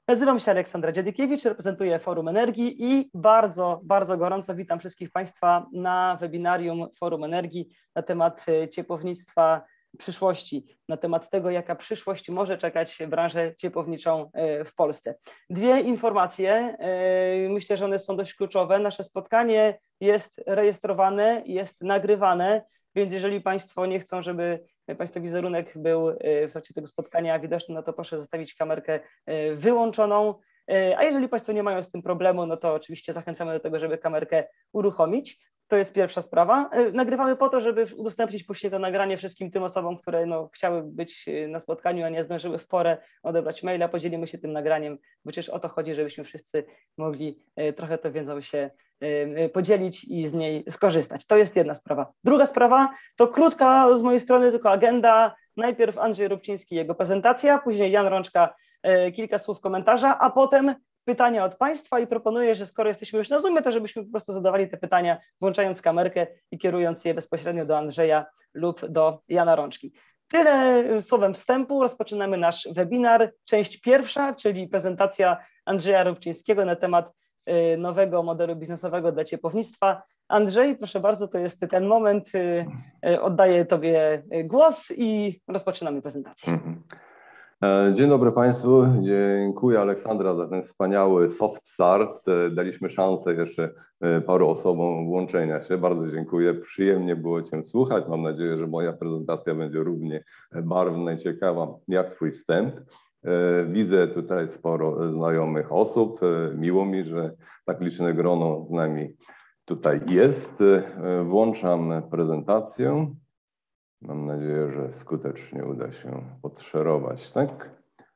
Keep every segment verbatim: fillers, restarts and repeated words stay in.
Nazywam się Aleksandra Dziadykiewicz, reprezentuję Forum Energii i bardzo, bardzo gorąco witam wszystkich Państwa na webinarium Forum Energii na temat ciepłownictwa przyszłości, na temat tego, jaka przyszłość może czekać branżę ciepłowniczą w Polsce. Dwie informacje, myślę, że one są dość kluczowe. Nasze spotkanie jest rejestrowane, jest nagrywane, więc jeżeli Państwo nie chcą, żeby Państwa wizerunek był w trakcie tego spotkania widoczny, no to proszę zostawić kamerkę wyłączoną. A jeżeli Państwo nie mają z tym problemu, no to oczywiście zachęcamy do tego, żeby kamerkę uruchomić. To jest pierwsza sprawa. Nagrywamy po to, żeby udostępnić później to nagranie wszystkim tym osobom, które no, chciały być na spotkaniu, a nie zdążyły w porę odebrać maila. Podzielimy się tym nagraniem, bo przecież o to chodzi, żebyśmy wszyscy mogli trochę tą wiedzą się podzielić i z niej skorzystać. To jest jedna sprawa. Druga sprawa to krótka z mojej strony tylko agenda. Najpierw Andrzej Rubczyński, jego prezentacja, później Jan Rączka, kilka słów komentarza, a potem pytania od Państwa i proponuję, że skoro jesteśmy już na Zoomie, to żebyśmy po prostu zadawali te pytania, włączając kamerkę i kierując je bezpośrednio do Andrzeja lub do Jana Rączki. Tyle słowem wstępu. Rozpoczynamy nasz webinar. Część pierwsza, czyli prezentacja Andrzeja Rubczyńskiego na temat nowego modelu biznesowego dla ciepłownictwa. Andrzej, proszę bardzo, to jest ten moment. Oddaję Tobie głos i rozpoczynamy prezentację. Dzień dobry Państwu. Dziękuję Aleksandra za ten wspaniały soft start. Daliśmy szansę jeszcze paru osobom włączenia się. Bardzo dziękuję. Przyjemnie było Cię słuchać. Mam nadzieję, że moja prezentacja będzie równie barwna i ciekawa jak Twój wstęp. Widzę tutaj sporo znajomych osób. Miło mi, że tak liczne grono z nami tutaj jest. Włączam prezentację. Mam nadzieję, że skutecznie uda się podszerować, tak?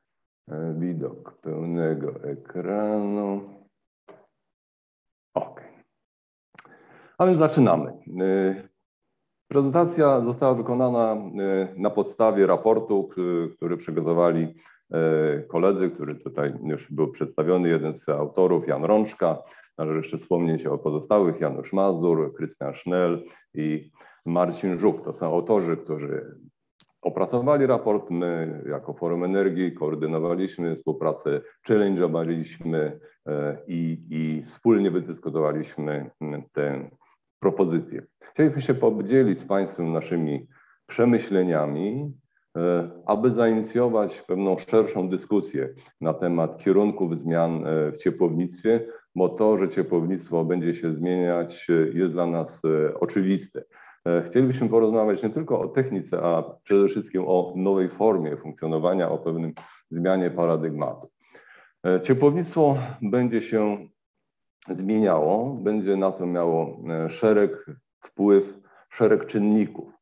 Widok pełnego ekranu. OK. A więc zaczynamy. Prezentacja została wykonana na podstawie raportu, który przygotowali koledzy, który tutaj już był przedstawiony, jeden z autorów, Jan Rączka. Należy jeszcze wspomnieć o pozostałych, Janusz Mazur, Krystian Sznel i Marcin Żuk. To są autorzy, którzy opracowali raport. My jako Forum Energii koordynowaliśmy współpracę, challenge'owaliśmy i, i wspólnie wydyskutowaliśmy tę propozycję. Chcielibyśmy się podzielić z Państwem naszymi przemyśleniami, aby zainicjować pewną szerszą dyskusję na temat kierunków zmian w ciepłownictwie, bo to, że ciepłownictwo będzie się zmieniać, jest dla nas oczywiste. Chcielibyśmy porozmawiać nie tylko o technice, a przede wszystkim o nowej formie funkcjonowania, o pewnym zmianie paradygmatu. Ciepłownictwo będzie się zmieniało, będzie na to miało szereg wpływ, szereg czynników.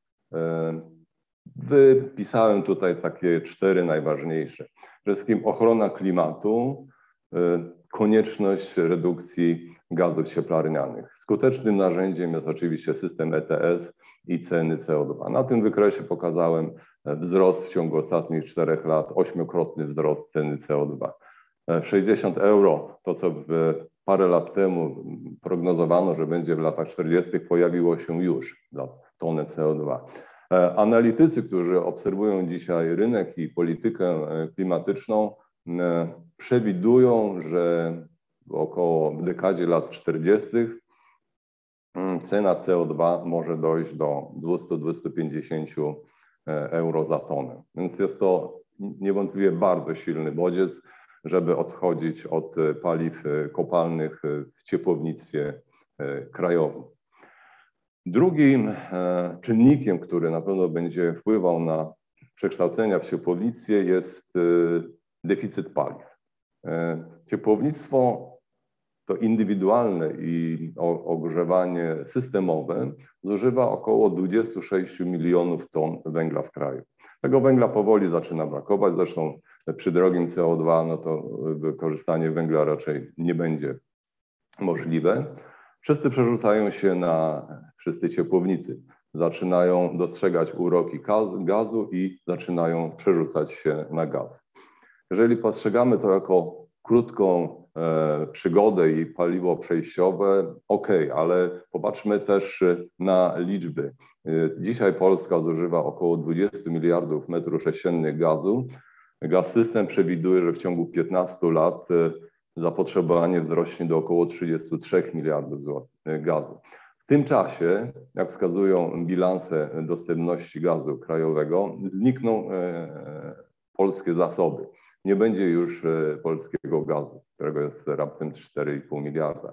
Wypisałem tutaj takie cztery najważniejsze. Przede wszystkim ochrona klimatu, konieczność redukcji gazów cieplarnianych. Skutecznym narzędziem jest oczywiście system E T S i ceny C O dwa. Na tym wykresie pokazałem wzrost w ciągu ostatnich czterech lat, ośmiokrotny wzrost ceny C O dwa. sześćdziesiąt euro, to co w parę lat temu prognozowano, że będzie w latach czterdziestych, pojawiło się już za tonę C O dwa. Analitycy, którzy obserwują dzisiaj rynek i politykę klimatyczną, przewidują, że w około w dekadzie lat czterdziestych cena C O dwa może dojść do dwieście do dwustu pięćdziesięciu euro za tonę. Więc jest to niewątpliwie bardzo silny bodziec, żeby odchodzić od paliw kopalnych w ciepłownictwie krajowym. Drugim czynnikiem, który na pewno będzie wpływał na przekształcenia w ciepłownictwie, jest deficyt paliw. Ciepłownictwo to indywidualne i ogrzewanie systemowe zużywa około dwadzieścia sześć milionów ton węgla w kraju. Tego węgla powoli zaczyna brakować, zresztą przy drogim C O dwa no to wykorzystanie węgla raczej nie będzie możliwe. Wszyscy przerzucają się na, wszyscy ciepłownicy zaczynają dostrzegać uroki gazu i zaczynają przerzucać się na gaz. Jeżeli postrzegamy to jako krótką e, przygodę i paliwo przejściowe, ok, ale popatrzmy też na liczby. E, dzisiaj Polska zużywa około dwadzieścia miliardów metrów sześciennych gazu. Gaz-System przewiduje, że w ciągu piętnastu lat zapotrzebowanie wzrośnie do około trzydziestu trzech miliardów złotych gazu. W tym czasie, jak wskazują bilanse dostępności gazu krajowego, znikną polskie zasoby. Nie będzie już polskiego gazu, którego jest raptem cztery i pół miliarda.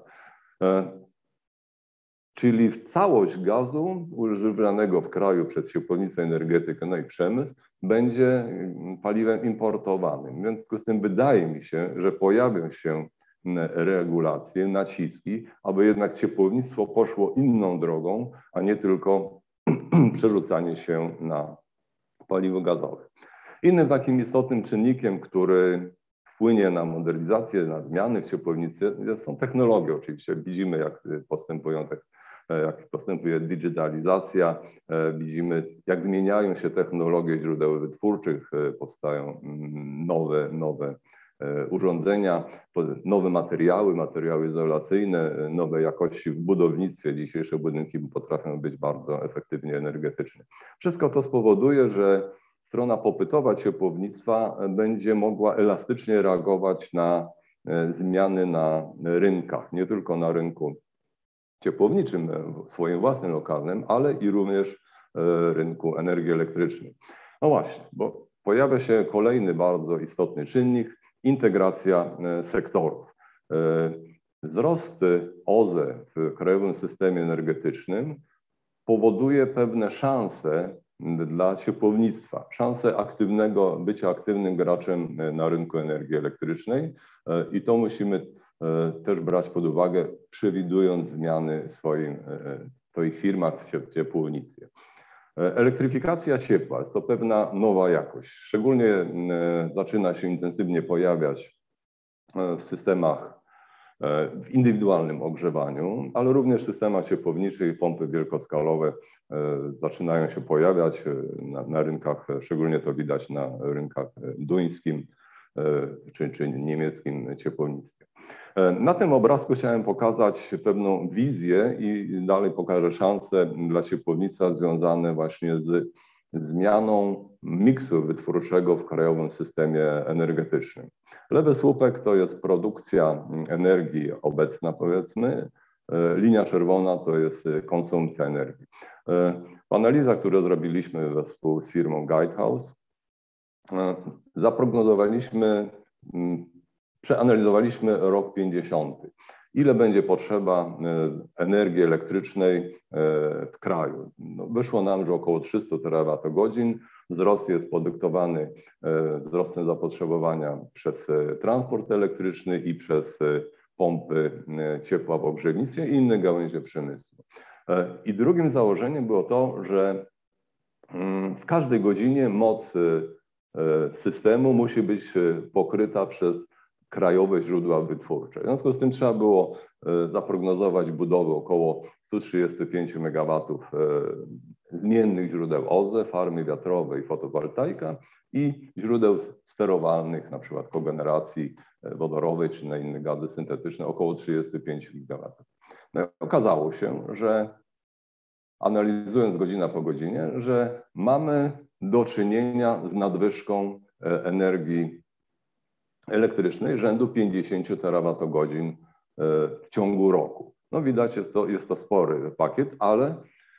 Czyli całość gazu używanego w kraju przez ciepłownicę, energetykę, no i przemysł będzie paliwem importowanym. W związku z tym wydaje mi się, że pojawią się regulacje, naciski, aby jednak ciepłownictwo poszło inną drogą, a nie tylko przerzucanie się na paliwo gazowe. Innym takim istotnym czynnikiem, który wpłynie na modernizację, na zmiany w ciepłownicy, są technologie oczywiście. Widzimy, jak postępują te jak postępuje digitalizacja, widzimy, jak zmieniają się technologie źródeł wytwórczych, powstają nowe, nowe urządzenia, nowe materiały, materiały izolacyjne, nowe jakości w budownictwie. Dzisiejsze budynki potrafią być bardzo efektywnie energetyczne. Wszystko to spowoduje, że strona popytowa ciepłownictwa będzie mogła elastycznie reagować na zmiany na rynkach, nie tylko na rynku ciepłowniczym, swoim własnym lokalnym, ale i również rynku energii elektrycznej. No właśnie, bo pojawia się kolejny bardzo istotny czynnik, integracja sektorów. Wzrost O Z E w krajowym systemie energetycznym powoduje pewne szanse dla ciepłownictwa, szanse aktywnego, bycia aktywnym graczem na rynku energii elektrycznej i to musimy też brać pod uwagę, przewidując zmiany w swoim, w swoich firmach w ciepłownictwie. Elektryfikacja ciepła jest to pewna nowa jakość. Szczególnie zaczyna się intensywnie pojawiać w systemach, w indywidualnym ogrzewaniu, ale również w systemach ciepłowniczych, pompy wielkoskalowe zaczynają się pojawiać na, na rynkach, szczególnie to widać na rynkach duńskim czy, czy niemieckim ciepłownictwie. Na tym obrazku chciałem pokazać pewną wizję i dalej pokażę szanse dla ciepłownictwa związane właśnie z zmianą miksu wytwórczego w krajowym systemie energetycznym. Lewy słupek to jest produkcja energii obecna, powiedzmy. Linia czerwona to jest konsumpcja energii. W analizach, które zrobiliśmy wespół z firmą Guidehouse, zaprognozowaliśmy, przeanalizowaliśmy rok pięćdziesiąty. Ile będzie potrzeba energii elektrycznej w kraju? No, wyszło nam, że około trzysta terawatogodzin. Wzrost jest podyktowany wzrostem zapotrzebowania przez transport elektryczny i przez pompy ciepła w ogrzewnictwie i inne gałęzie przemysłu. I drugim założeniem było to, że w każdej godzinie moc systemu musi być pokryta przez krajowe źródła wytwórcze. W związku z tym trzeba było zaprognozować budowę około stu trzydziestu pięciu megawatów zmiennych źródeł O Z E, farmy wiatrowej, fotowoltaika i źródeł sterowalnych, na przykład kogeneracji wodorowej czy na inne gazy syntetyczne, około trzydziestu pięciu gigawatów. No, okazało się, że analizując godzina po godzinie, że mamy do czynienia z nadwyżką energii elektrycznej rzędu pięćdziesięciu terawatogodzin w ciągu roku. No widać, jest to, jest to spory pakiet, ale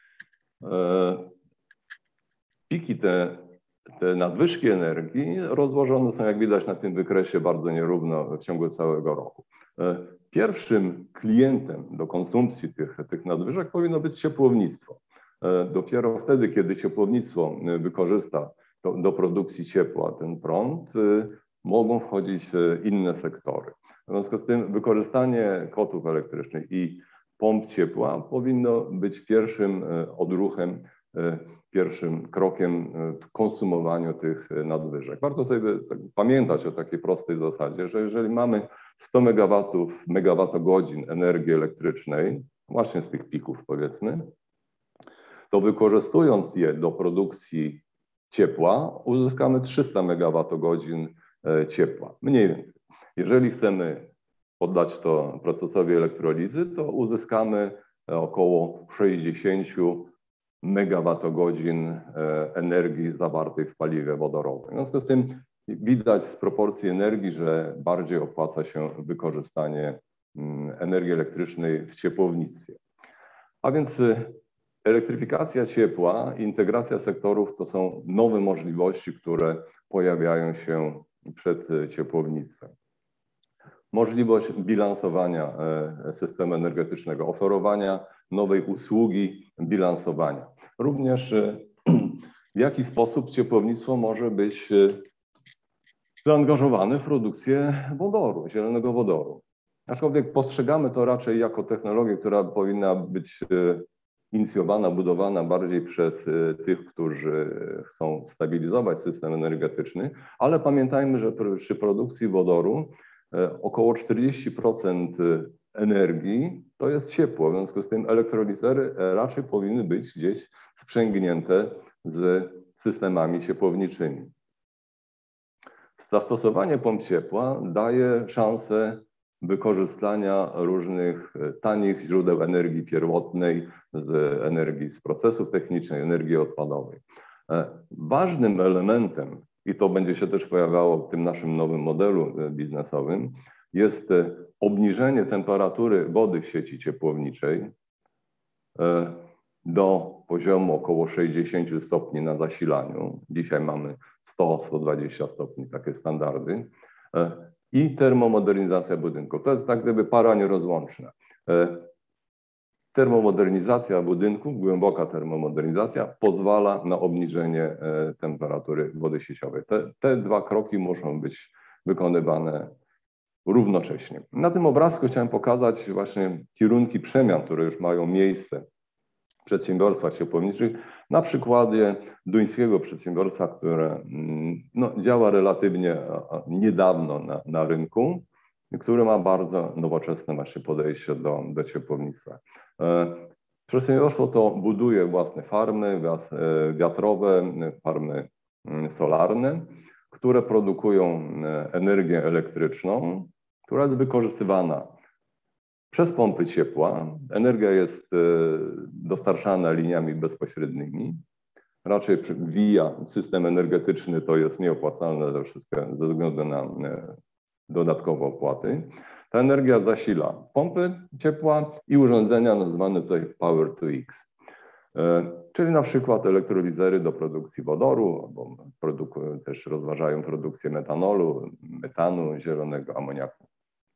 piki te, te nadwyżki energii rozłożone są, jak widać na tym wykresie, bardzo nierówno w ciągu całego roku. Pierwszym klientem do konsumpcji tych, tych nadwyżek powinno być ciepłownictwo. Dopiero wtedy, kiedy ciepłownictwo wykorzysta do, do produkcji ciepła ten prąd, mogą wchodzić inne sektory. W związku z tym wykorzystanie kotłów elektrycznych i pomp ciepła powinno być pierwszym odruchem, pierwszym krokiem w konsumowaniu tych nadwyżek. Warto sobie pamiętać o takiej prostej zasadzie, że jeżeli mamy sto megawatów, megawattogodzin energii elektrycznej, właśnie z tych pików powiedzmy, to wykorzystując je do produkcji ciepła, uzyskamy trzysta megawattogodzin ciepła, mniej więcej. Jeżeli chcemy poddać to procesowi elektrolizy, to uzyskamy około sześćdziesiąt megawattogodzin energii zawartej w paliwie wodorowym. W związku z tym widać z proporcji energii, że bardziej opłaca się wykorzystanie energii elektrycznej w ciepłownictwie. A więc elektryfikacja ciepła i integracja sektorów to są nowe możliwości, które pojawiają się przed ciepłownictwem. Możliwość bilansowania systemu energetycznego, oferowania nowej usługi bilansowania. Również w jaki sposób ciepłownictwo może być zaangażowane w produkcję wodoru, zielonego wodoru. Aczkolwiek postrzegamy to raczej jako technologię, która powinna być inicjowana, budowana bardziej przez tych, którzy chcą stabilizować system energetyczny, ale pamiętajmy, że przy produkcji wodoru około czterdzieści procent energii to jest ciepło, w związku z tym elektrolizery raczej powinny być gdzieś sprzęgnięte z systemami ciepłowniczymi. Zastosowanie pomp ciepła daje szansę wykorzystania różnych tanich źródeł energii pierwotnej, z energii z procesów technicznych, energii odpadowej. Ważnym elementem, i to będzie się też pojawiało w tym naszym nowym modelu biznesowym, jest obniżenie temperatury wody w sieci ciepłowniczej do poziomu około sześćdziesięciu stopni na zasilaniu. Dzisiaj mamy sto do stu dwudziestu stopni, takie standardy. I termomodernizacja budynków. To jest tak gdyby para nierozłączna. Termomodernizacja budynków, głęboka termomodernizacja pozwala na obniżenie temperatury wody sieciowej. Te, te dwa kroki muszą być wykonywane równocześnie. Na tym obrazku chciałem pokazać właśnie kierunki przemian, które już mają miejsce w przedsiębiorstwach ciepłowniczych. Na przykładzie duńskiego przedsiębiorstwa, które no, działa relatywnie niedawno na, na rynku, które ma bardzo nowoczesne właśnie podejście do, do ciepłownictwa. Przedsiębiorstwo to buduje własne farmy wiatrowe, farmy solarne, które produkują energię elektryczną, która jest wykorzystywana przez pompy ciepła. Energia jest dostarczana liniami bezpośrednimi. Raczej via system energetyczny to jest nieopłacalne ze, ze względu na dodatkowe opłaty. Ta energia zasila pompy ciepła i urządzenia nazwane tutaj Power to X, czyli na przykład elektrolizery do produkcji wodoru, albo produkują, też rozważają produkcję metanolu, metanu, zielonego amoniaku.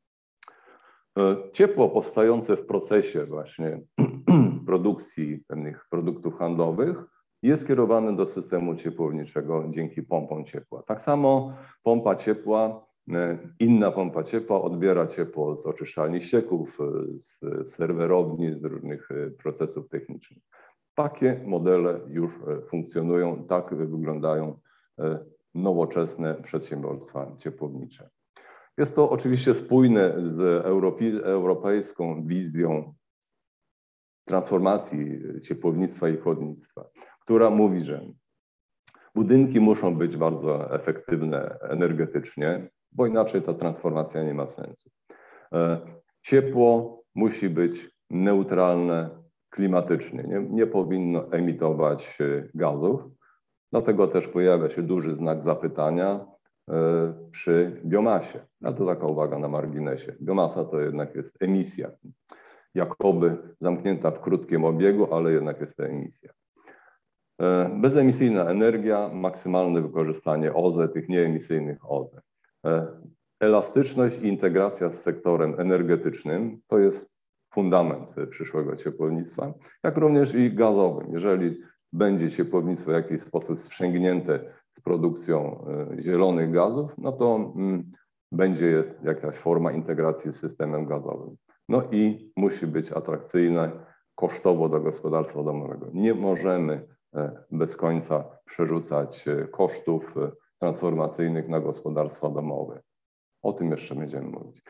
Ciepło powstające w procesie właśnie produkcji pewnych produktów handlowych jest kierowane do systemu ciepłowniczego dzięki pompom ciepła. Tak samo pompa ciepła, inna pompa ciepła odbiera ciepło z oczyszczalni ścieków, z serwerowni, z różnych procesów technicznych. Takie modele już funkcjonują, tak wyglądają nowoczesne przedsiębiorstwa ciepłownicze. Jest to oczywiście spójne z europejską wizją transformacji ciepłownictwa i chłodnictwa, która mówi, że budynki muszą być bardzo efektywne energetycznie, bo inaczej ta transformacja nie ma sensu. Ciepło musi być neutralne klimatycznie, nie, nie powinno emitować gazów, dlatego też pojawia się duży znak zapytania przy biomasie. A to taka uwaga na marginesie. Biomasa to jednak jest emisja, jakoby zamknięta w krótkim obiegu, ale jednak jest to emisja. Bezemisyjna energia, maksymalne wykorzystanie O Z E, tych nieemisyjnych O Z E. Elastyczność i integracja z sektorem energetycznym to jest fundament przyszłego ciepłownictwa, jak również i gazowym. Jeżeli będzie ciepłownictwo w jakiś sposób sprzęgnięte z produkcją zielonych gazów, no to będzie jakaś forma integracji z systemem gazowym. No i musi być atrakcyjne kosztowo dla gospodarstwa domowego. Nie możemy bez końca przerzucać kosztów transformacyjnych na gospodarstwa domowe. O tym jeszcze będziemy mówić.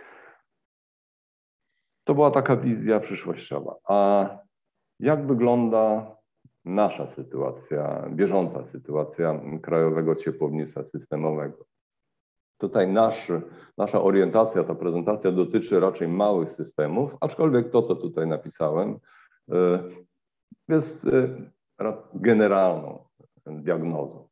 To była taka wizja przyszłościowa. A jak wygląda nasza sytuacja, bieżąca sytuacja krajowego ciepłownictwa systemowego? Tutaj nasz, nasza orientacja, ta prezentacja dotyczy raczej małych systemów, aczkolwiek to, co tutaj napisałem, jest generalną diagnozą.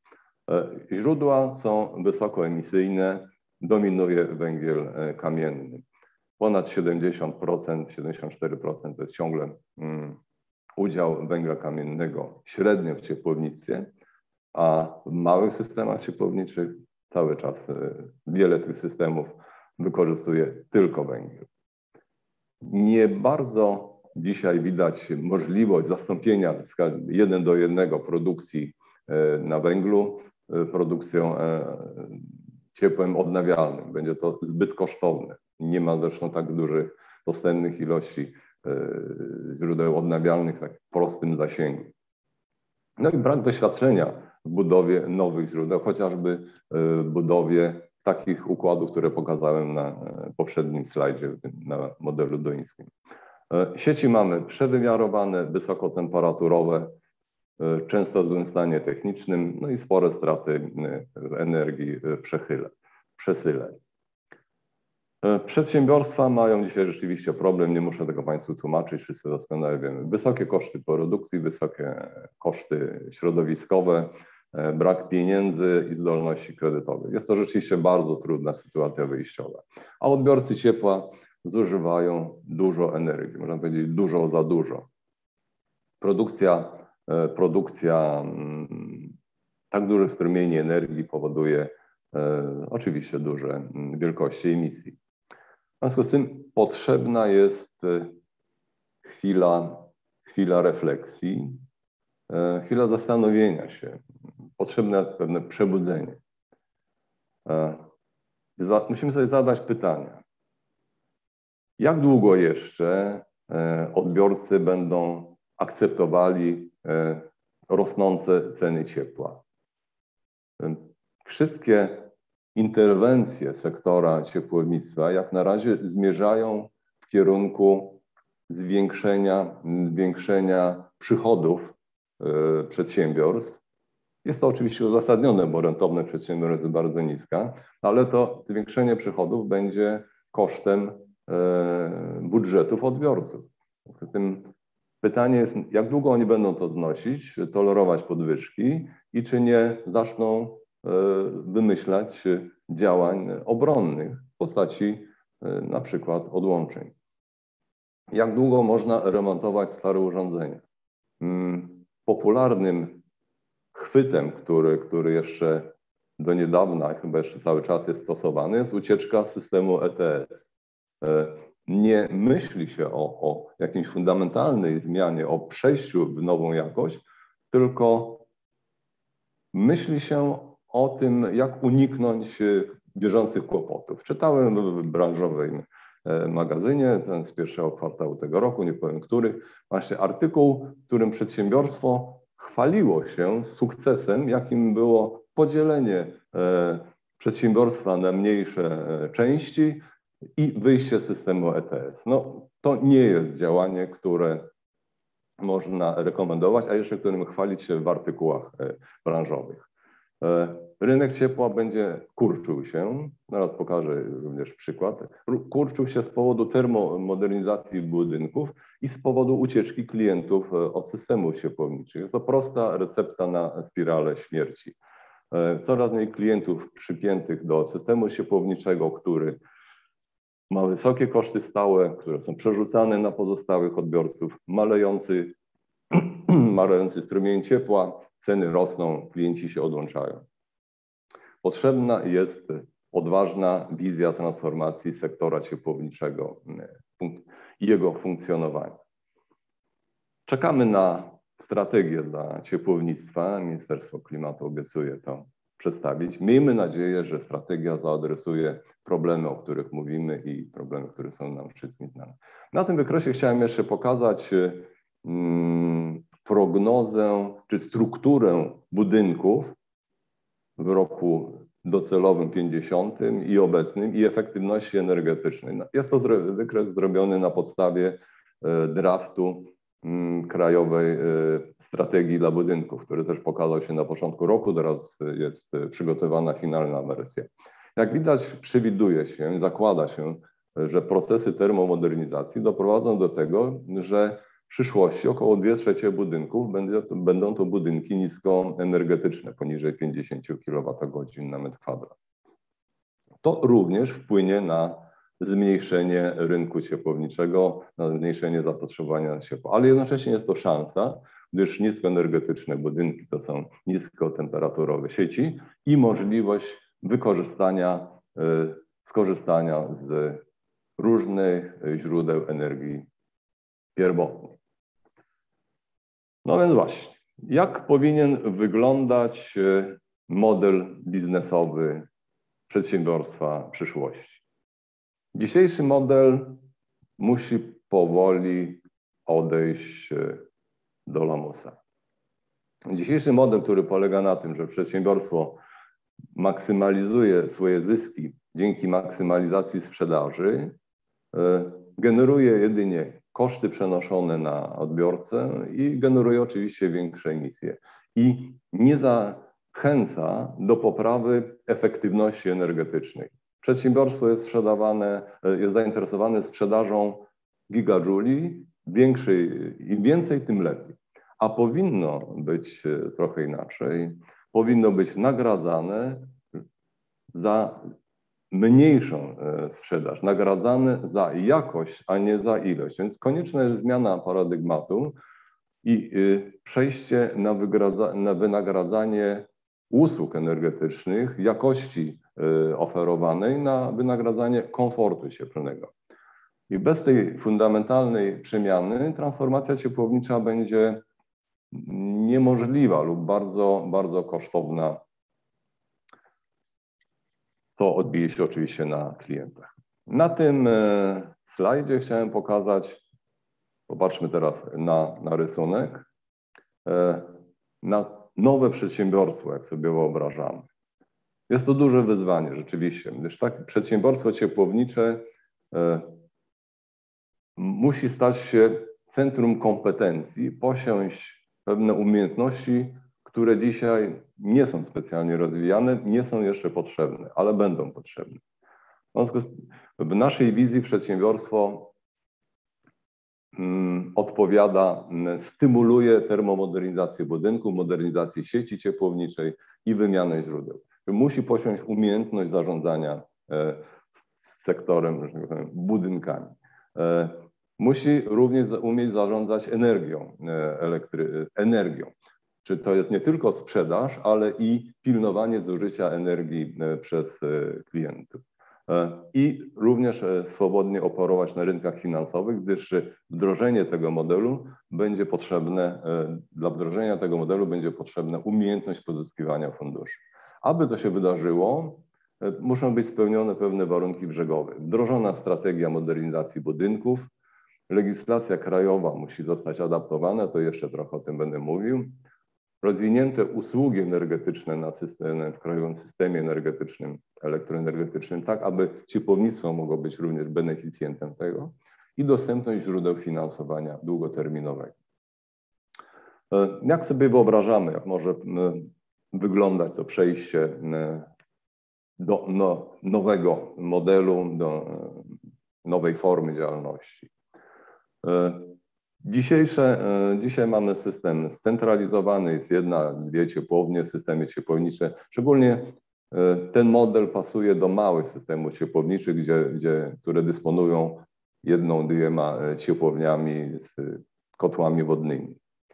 Źródła są wysokoemisyjne, dominuje węgiel kamienny. Ponad siedemdziesiąt procent, siedemdziesiąt cztery procent to jest ciągle um, udział węgla kamiennego średnio w ciepłownictwie, a w małych systemach ciepłowniczych cały czas wiele tych systemów wykorzystuje tylko węgiel. Nie bardzo dzisiaj widać możliwość zastąpienia jeden do jednego produkcji na węglu produkcją ciepłem odnawialnym. Będzie to zbyt kosztowne. Nie ma zresztą tak dużych dostępnych ilości źródeł odnawialnych w tak prostym zasięgu. No i brak doświadczenia w budowie nowych źródeł, chociażby w budowie takich układów, które pokazałem na poprzednim slajdzie, na modelu duńskim. Sieci mamy przewymiarowane, wysokotemperaturowe, często w złym stanie technicznym, no i spore straty energii w przechyle, przesyle. Przedsiębiorstwa mają dzisiaj rzeczywiście problem, nie muszę tego Państwu tłumaczyć, wszyscy doskonale wiemy. Wysokie koszty produkcji, wysokie koszty środowiskowe, brak pieniędzy i zdolności kredytowych. Jest to rzeczywiście bardzo trudna sytuacja wyjściowa. A odbiorcy ciepła zużywają dużo energii, można powiedzieć dużo za dużo. Produkcja, produkcja tak dużych strumieni energii powoduje oczywiście duże wielkości emisji. W związku z tym potrzebna jest chwila, chwila refleksji, chwila zastanowienia się, potrzebne pewne przebudzenie. Musimy sobie zadać pytania. Jak długo jeszcze odbiorcy będą akceptowali rosnące ceny ciepła? Wszystkie interwencje sektora ciepłownictwa jak na razie zmierzają w kierunku zwiększenia, zwiększenia przychodów przedsiębiorstw. Jest to oczywiście uzasadnione, bo rentowność przedsiębiorstw jest bardzo niska, ale to zwiększenie przychodów będzie kosztem budżetów odbiorców. Zatem pytanie jest, jak długo oni będą to znosić, tolerować podwyżki i czy nie zaczną wymyślać działań obronnych w postaci na przykład odłączeń. Jak długo można remontować stare urządzenia? Popularnym chwytem, który, który jeszcze do niedawna, chyba jeszcze cały czas jest stosowany, jest ucieczka z systemu E T S. Nie myśli się o, o jakiejś fundamentalnej zmianie, o przejściu w nową jakość, tylko myśli się o tym, jak uniknąć bieżących kłopotów. Czytałem w branżowym magazynie, ten z pierwszego kwartału tego roku, nie powiem który, właśnie artykuł, w którym przedsiębiorstwo chwaliło się sukcesem, jakim było podzielenie przedsiębiorstwa na mniejsze części i wyjście z systemu E T S. No, to nie jest działanie, które można rekomendować, a jeszcze którym chwalić się w artykułach branżowych. Rynek ciepła będzie kurczył się, zaraz pokażę również przykład, kurczył się z powodu termomodernizacji budynków i z powodu ucieczki klientów od systemów ciepłowniczych. Jest to prosta recepta na spiralę śmierci. Coraz mniej klientów przypiętych do systemu ciepłowniczego, który ma wysokie koszty stałe, które są przerzucane na pozostałych odbiorców, malejący, malejący strumień ciepła, ceny rosną, klienci się odłączają. Potrzebna jest odważna wizja transformacji sektora ciepłowniczego i jego funkcjonowania. Czekamy na strategię dla ciepłownictwa. Ministerstwo Klimatu obiecuje to przedstawić. Miejmy nadzieję, że strategia zaadresuje problemy, o których mówimy i problemy, które są nam wszystkim znane. Na tym wykresie chciałem jeszcze pokazać hmm, prognozę czy strukturę budynków w roku docelowym pięćdziesiątym i obecnym i efektywności energetycznej. Jest to wykres zrobiony na podstawie draftu Krajowej Strategii dla Budynków, który też pokazał się na początku roku, teraz jest przygotowana finalna wersja. Jak widać, przewiduje się, zakłada się, że procesy termomodernizacji doprowadzą do tego, że przyszłości około dwie trzecie budynków będzie, będą to budynki niskoenergetyczne, poniżej pięćdziesiąt kilowatogodzin na metr kwadrat. To również wpłynie na zmniejszenie rynku ciepłowniczego, na zmniejszenie zapotrzebowania na ciepło. Ale jednocześnie jest to szansa, gdyż niskoenergetyczne budynki to są niskotemperaturowe sieci i możliwość wykorzystania, skorzystania z różnych źródeł energii pierwotnej. No więc właśnie, jak powinien wyglądać model biznesowy przedsiębiorstwa przyszłości? Dzisiejszy model musi powoli odejść do lamusa. Dzisiejszy model, który polega na tym, że przedsiębiorstwo maksymalizuje swoje zyski dzięki maksymalizacji sprzedaży, generuje jedynie koszty przenoszone na odbiorcę i generuje oczywiście większe emisje. I nie zachęca do poprawy efektywności energetycznej. Przedsiębiorstwo jest sprzedawane, jest zainteresowane sprzedażą gigadżuli, większej, im więcej, tym lepiej. A powinno być trochę inaczej. Powinno być nagradzane za mniejszą sprzedaż, nagradzane za jakość, a nie za ilość. Więc konieczna jest zmiana paradygmatu i przejście na, na wynagradzanie usług energetycznych, jakości oferowanej na wynagradzanie komfortu cieplnego. I bez tej fundamentalnej przemiany transformacja ciepłownicza będzie niemożliwa lub bardzo, bardzo kosztowna, co odbije się oczywiście na klientach. Na tym slajdzie chciałem pokazać, popatrzmy teraz na, na rysunek, na nowe przedsiębiorstwo, jak sobie wyobrażamy. Jest to duże wyzwanie rzeczywiście, gdyż tak przedsiębiorstwo ciepłownicze musi stać się centrum kompetencji, posiąść pewne umiejętności, które dzisiaj nie są specjalnie rozwijane, nie są jeszcze potrzebne, ale będą potrzebne. W związku z tym w naszej wizji przedsiębiorstwo hmm, odpowiada, stymuluje termomodernizację budynku, modernizację sieci ciepłowniczej i wymianę źródeł. Musi posiąść umiejętność zarządzania e, sektorem, że tak powiem, budynkami. E, musi również umieć zarządzać energią, e, elektry, energią. Czy to jest nie tylko sprzedaż, ale i pilnowanie zużycia energii e, przez e, klientów. E, I również e, swobodnie operować na rynkach finansowych, gdyż wdrożenie tego modelu będzie potrzebne, e, dla wdrożenia tego modelu będzie potrzebna umiejętność pozyskiwania funduszy. Aby to się wydarzyło, muszą być spełnione pewne warunki brzegowe. Wdrożona strategia modernizacji budynków, legislacja krajowa musi zostać adaptowana, to jeszcze trochę o tym będę mówił. Rozwinięte usługi energetyczne na systemie, w krajowym systemie energetycznym, elektroenergetycznym, tak aby ciepłownictwo mogło być również beneficjentem tego i dostępność źródeł finansowania długoterminowego. Jak sobie wyobrażamy, jak może wyglądać to przejście do no, nowego modelu, do nowej formy działalności. Dzisiejsze, dzisiaj mamy system scentralizowany, jest jedna, dwie ciepłownie, systemy ciepłownicze. Szczególnie ten model pasuje do małych systemów ciepłowniczych, gdzie, gdzie, które dysponują jedną, dwiema ciepłowniami z kotłami wodnymi.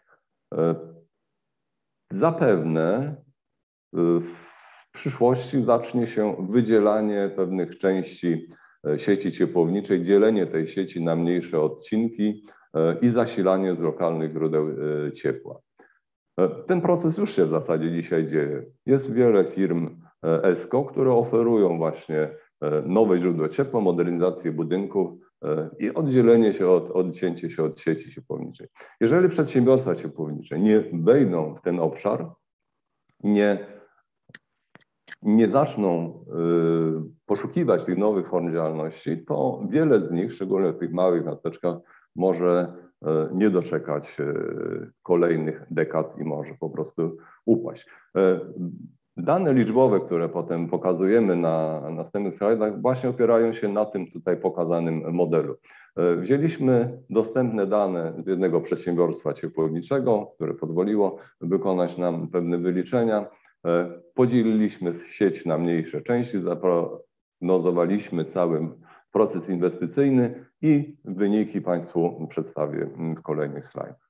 Zapewne w przyszłości zacznie się wydzielanie pewnych części sieci ciepłowniczej, dzielenie tej sieci na mniejsze odcinki i zasilanie z lokalnych źródeł ciepła. Ten proces już się w zasadzie dzisiaj dzieje. Jest wiele firm E S C O, które oferują właśnie nowe źródła ciepła, modernizację budynków i oddzielenie się od, odcięcie się od sieci ciepłowniczej. Jeżeli przedsiębiorstwa ciepłownicze nie wejdą w ten obszar, nie, nie zaczną y, poszukiwać tych nowych form działalności, to wiele z nich, szczególnie w tych małych miasteczkach, może y, nie doczekać y, kolejnych dekad i może po prostu upaść. Y, Dane liczbowe, które potem pokazujemy na następnych slajdach, właśnie opierają się na tym tutaj pokazanym modelu. Wzięliśmy dostępne dane z jednego przedsiębiorstwa ciepłowniczego, które pozwoliło wykonać nam pewne wyliczenia. Podzieliliśmy sieć na mniejsze części, zaprognozowaliśmy cały proces inwestycyjny i wyniki Państwu przedstawię w kolejnych slajdach.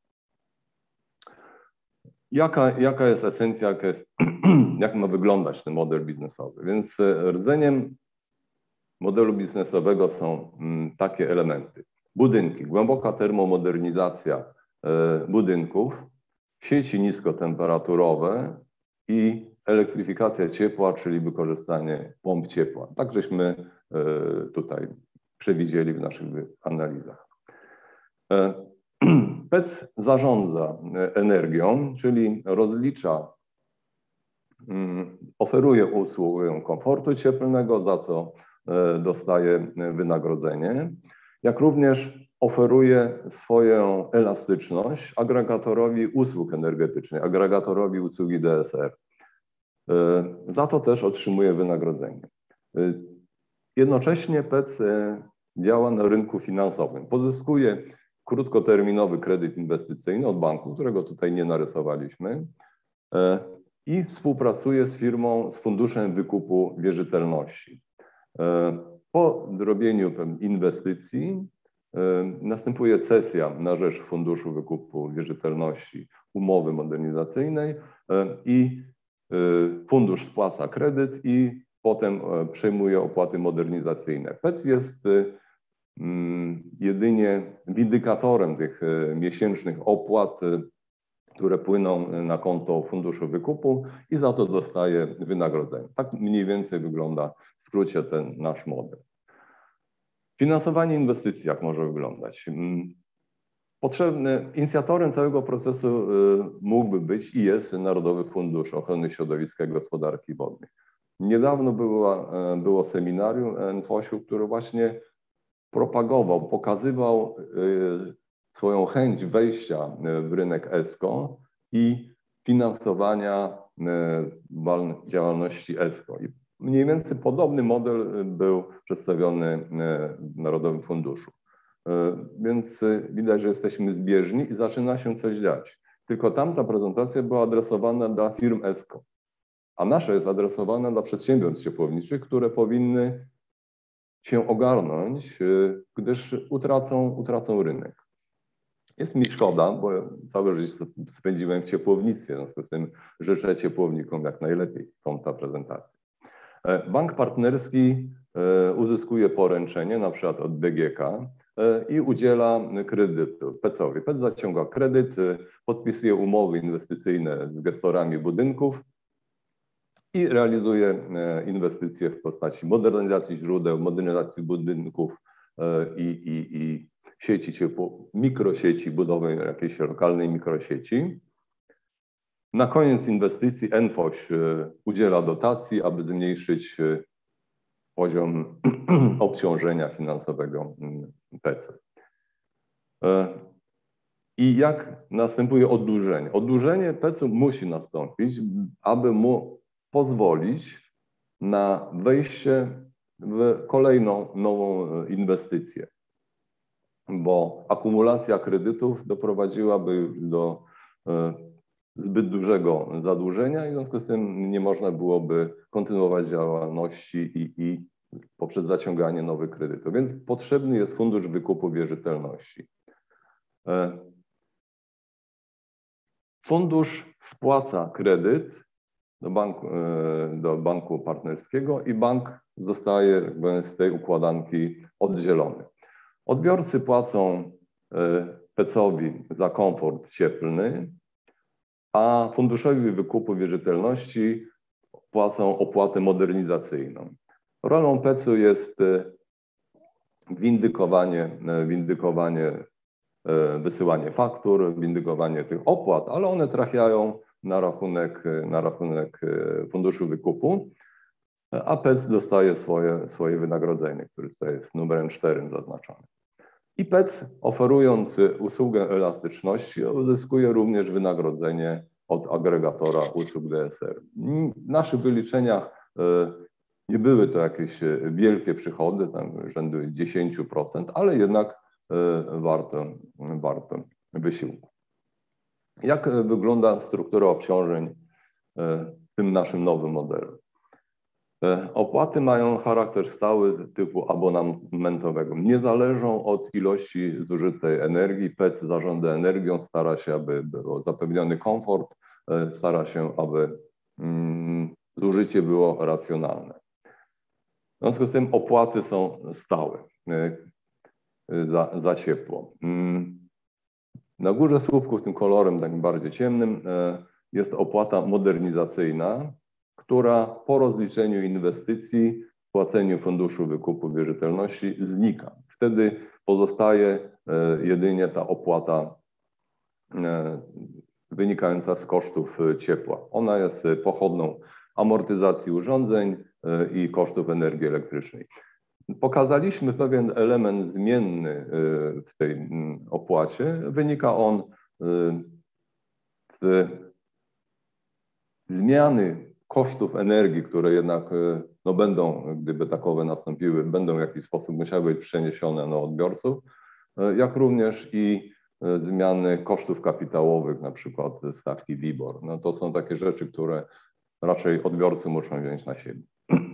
Jaka, jaka jest esencja, jaka jest, jak ma wyglądać ten model biznesowy? Więc rdzeniem modelu biznesowego są takie elementy. Budynki, głęboka termomodernizacja budynków, sieci niskotemperaturowe i elektryfikacja ciepła, czyli wykorzystanie pomp ciepła. Tak żeśmy tutaj przewidzieli w naszych analizach. P E C zarządza energią, czyli rozlicza, oferuje usługę komfortu cieplnego, za co dostaje wynagrodzenie, jak również oferuje swoją elastyczność agregatorowi usług energetycznych, agregatorowi usługi D S R. Za to też otrzymuje wynagrodzenie. Jednocześnie P E C działa na rynku finansowym, pozyskuje krótkoterminowy kredyt inwestycyjny od banku, którego tutaj nie narysowaliśmy, i współpracuje z firmą, z Funduszem Wykupu Wierzytelności. Po zrobieniu inwestycji następuje cesja na rzecz Funduszu Wykupu Wierzytelności umowy modernizacyjnej i fundusz spłaca kredyt i potem przejmuje opłaty modernizacyjne. P E C jest jedynie windykatorem tych miesięcznych opłat, które płyną na konto Funduszu Wykupu i za to dostaje wynagrodzenie. Tak mniej więcej wygląda w skrócie ten nasz model. Finansowanie inwestycji, jak może wyglądać? Potrzebny, inicjatorem całego procesu mógłby być i jest Narodowy Fundusz Ochrony Środowiska i Gospodarki Wodnej. Niedawno była, było seminarium N F O ŚiU, który właśnie propagował, pokazywał swoją chęć wejścia w rynek E S C O i finansowania działalności E S C O. I mniej więcej podobny model był przedstawiony w Narodowym Funduszu. Więc widać, że jesteśmy zbieżni i zaczyna się coś dziać. Tylko tamta prezentacja była adresowana dla firm E S C O, a nasza jest adresowana dla przedsiębiorstw ciepłowniczych, które powinny się ogarnąć, gdyż utracą, utracą rynek. Jest mi szkoda, bo całe życie spędziłem w ciepłownictwie, w związku z tym życzę ciepłownikom jak najlepiej. Stąd ta prezentacja. Bank partnerski uzyskuje poręczenie, na przykład od B G K, i udziela kredytu P E C-owi. P E C zaciąga kredyt, podpisuje umowy inwestycyjne z gestorami budynków i realizuje inwestycje w postaci modernizacji źródeł, modernizacji budynków i, i, i sieci ciepło, mikrosieci, budowy jakiejś lokalnej mikrosieci. Na koniec inwestycji N F O Ś udziela dotacji, aby zmniejszyć poziom obciążenia finansowego P E C. I jak następuje oddłużenie? Oddłużenie P E C-u musi nastąpić, aby mu pozwolić na wejście w kolejną nową inwestycję, bo akumulacja kredytów doprowadziłaby do zbyt dużego zadłużenia i w związku z tym nie można byłoby kontynuować działalności i, i poprzez zaciąganie nowych kredytów. Więc potrzebny jest Fundusz Wykupu Wierzytelności. Fundusz spłaca kredyt do banku, do banku partnerskiego i bank zostaje z tej układanki oddzielony. Odbiorcy płacą P E C-owi za komfort cieplny, a Funduszowi Wykupu Wierzytelności płacą opłatę modernizacyjną. Rolą P E C-u jest windykowanie, windykowanie, wysyłanie faktur, windykowanie tych opłat, ale one trafiają na rachunek, na rachunek Funduszu Wykupu, a P E C dostaje swoje, swoje wynagrodzenie, które tutaj jest numerem cztery zaznaczone. I P E C, oferując usługę elastyczności, uzyskuje również wynagrodzenie od agregatora usług D S R. W naszych wyliczeniach nie były to jakieś wielkie przychody, tam rzędu dziesięć procent, ale jednak warto, warto wysiłku. Jak wygląda struktura obciążeń w tym naszym nowym modelu? Opłaty mają charakter stały typu abonamentowego. Nie zależą od ilości zużytej energii. P E C zarządza energią, stara się, aby był zapewniony komfort, stara się, aby zużycie było racjonalne. W związku z tym opłaty są stałe za, za ciepło. Na górze słupków tym kolorem takim bardziej ciemnym jest opłata modernizacyjna, która po rozliczeniu inwestycji, płaceniu funduszu wykupu wierzytelności znika. Wtedy pozostaje jedynie ta opłata wynikająca z kosztów ciepła. Ona jest pochodną amortyzacji urządzeń i kosztów energii elektrycznej. Pokazaliśmy pewien element zmienny w tej opłacie. Wynika on z zmiany kosztów energii, które jednak no, będą, gdyby takowe nastąpiły, będą w jakiś sposób musiały być przeniesione na odbiorców, jak również i zmiany kosztów kapitałowych, na przykład stawki WIBOR. No, to są takie rzeczy, które raczej odbiorcy muszą wziąć na siebie.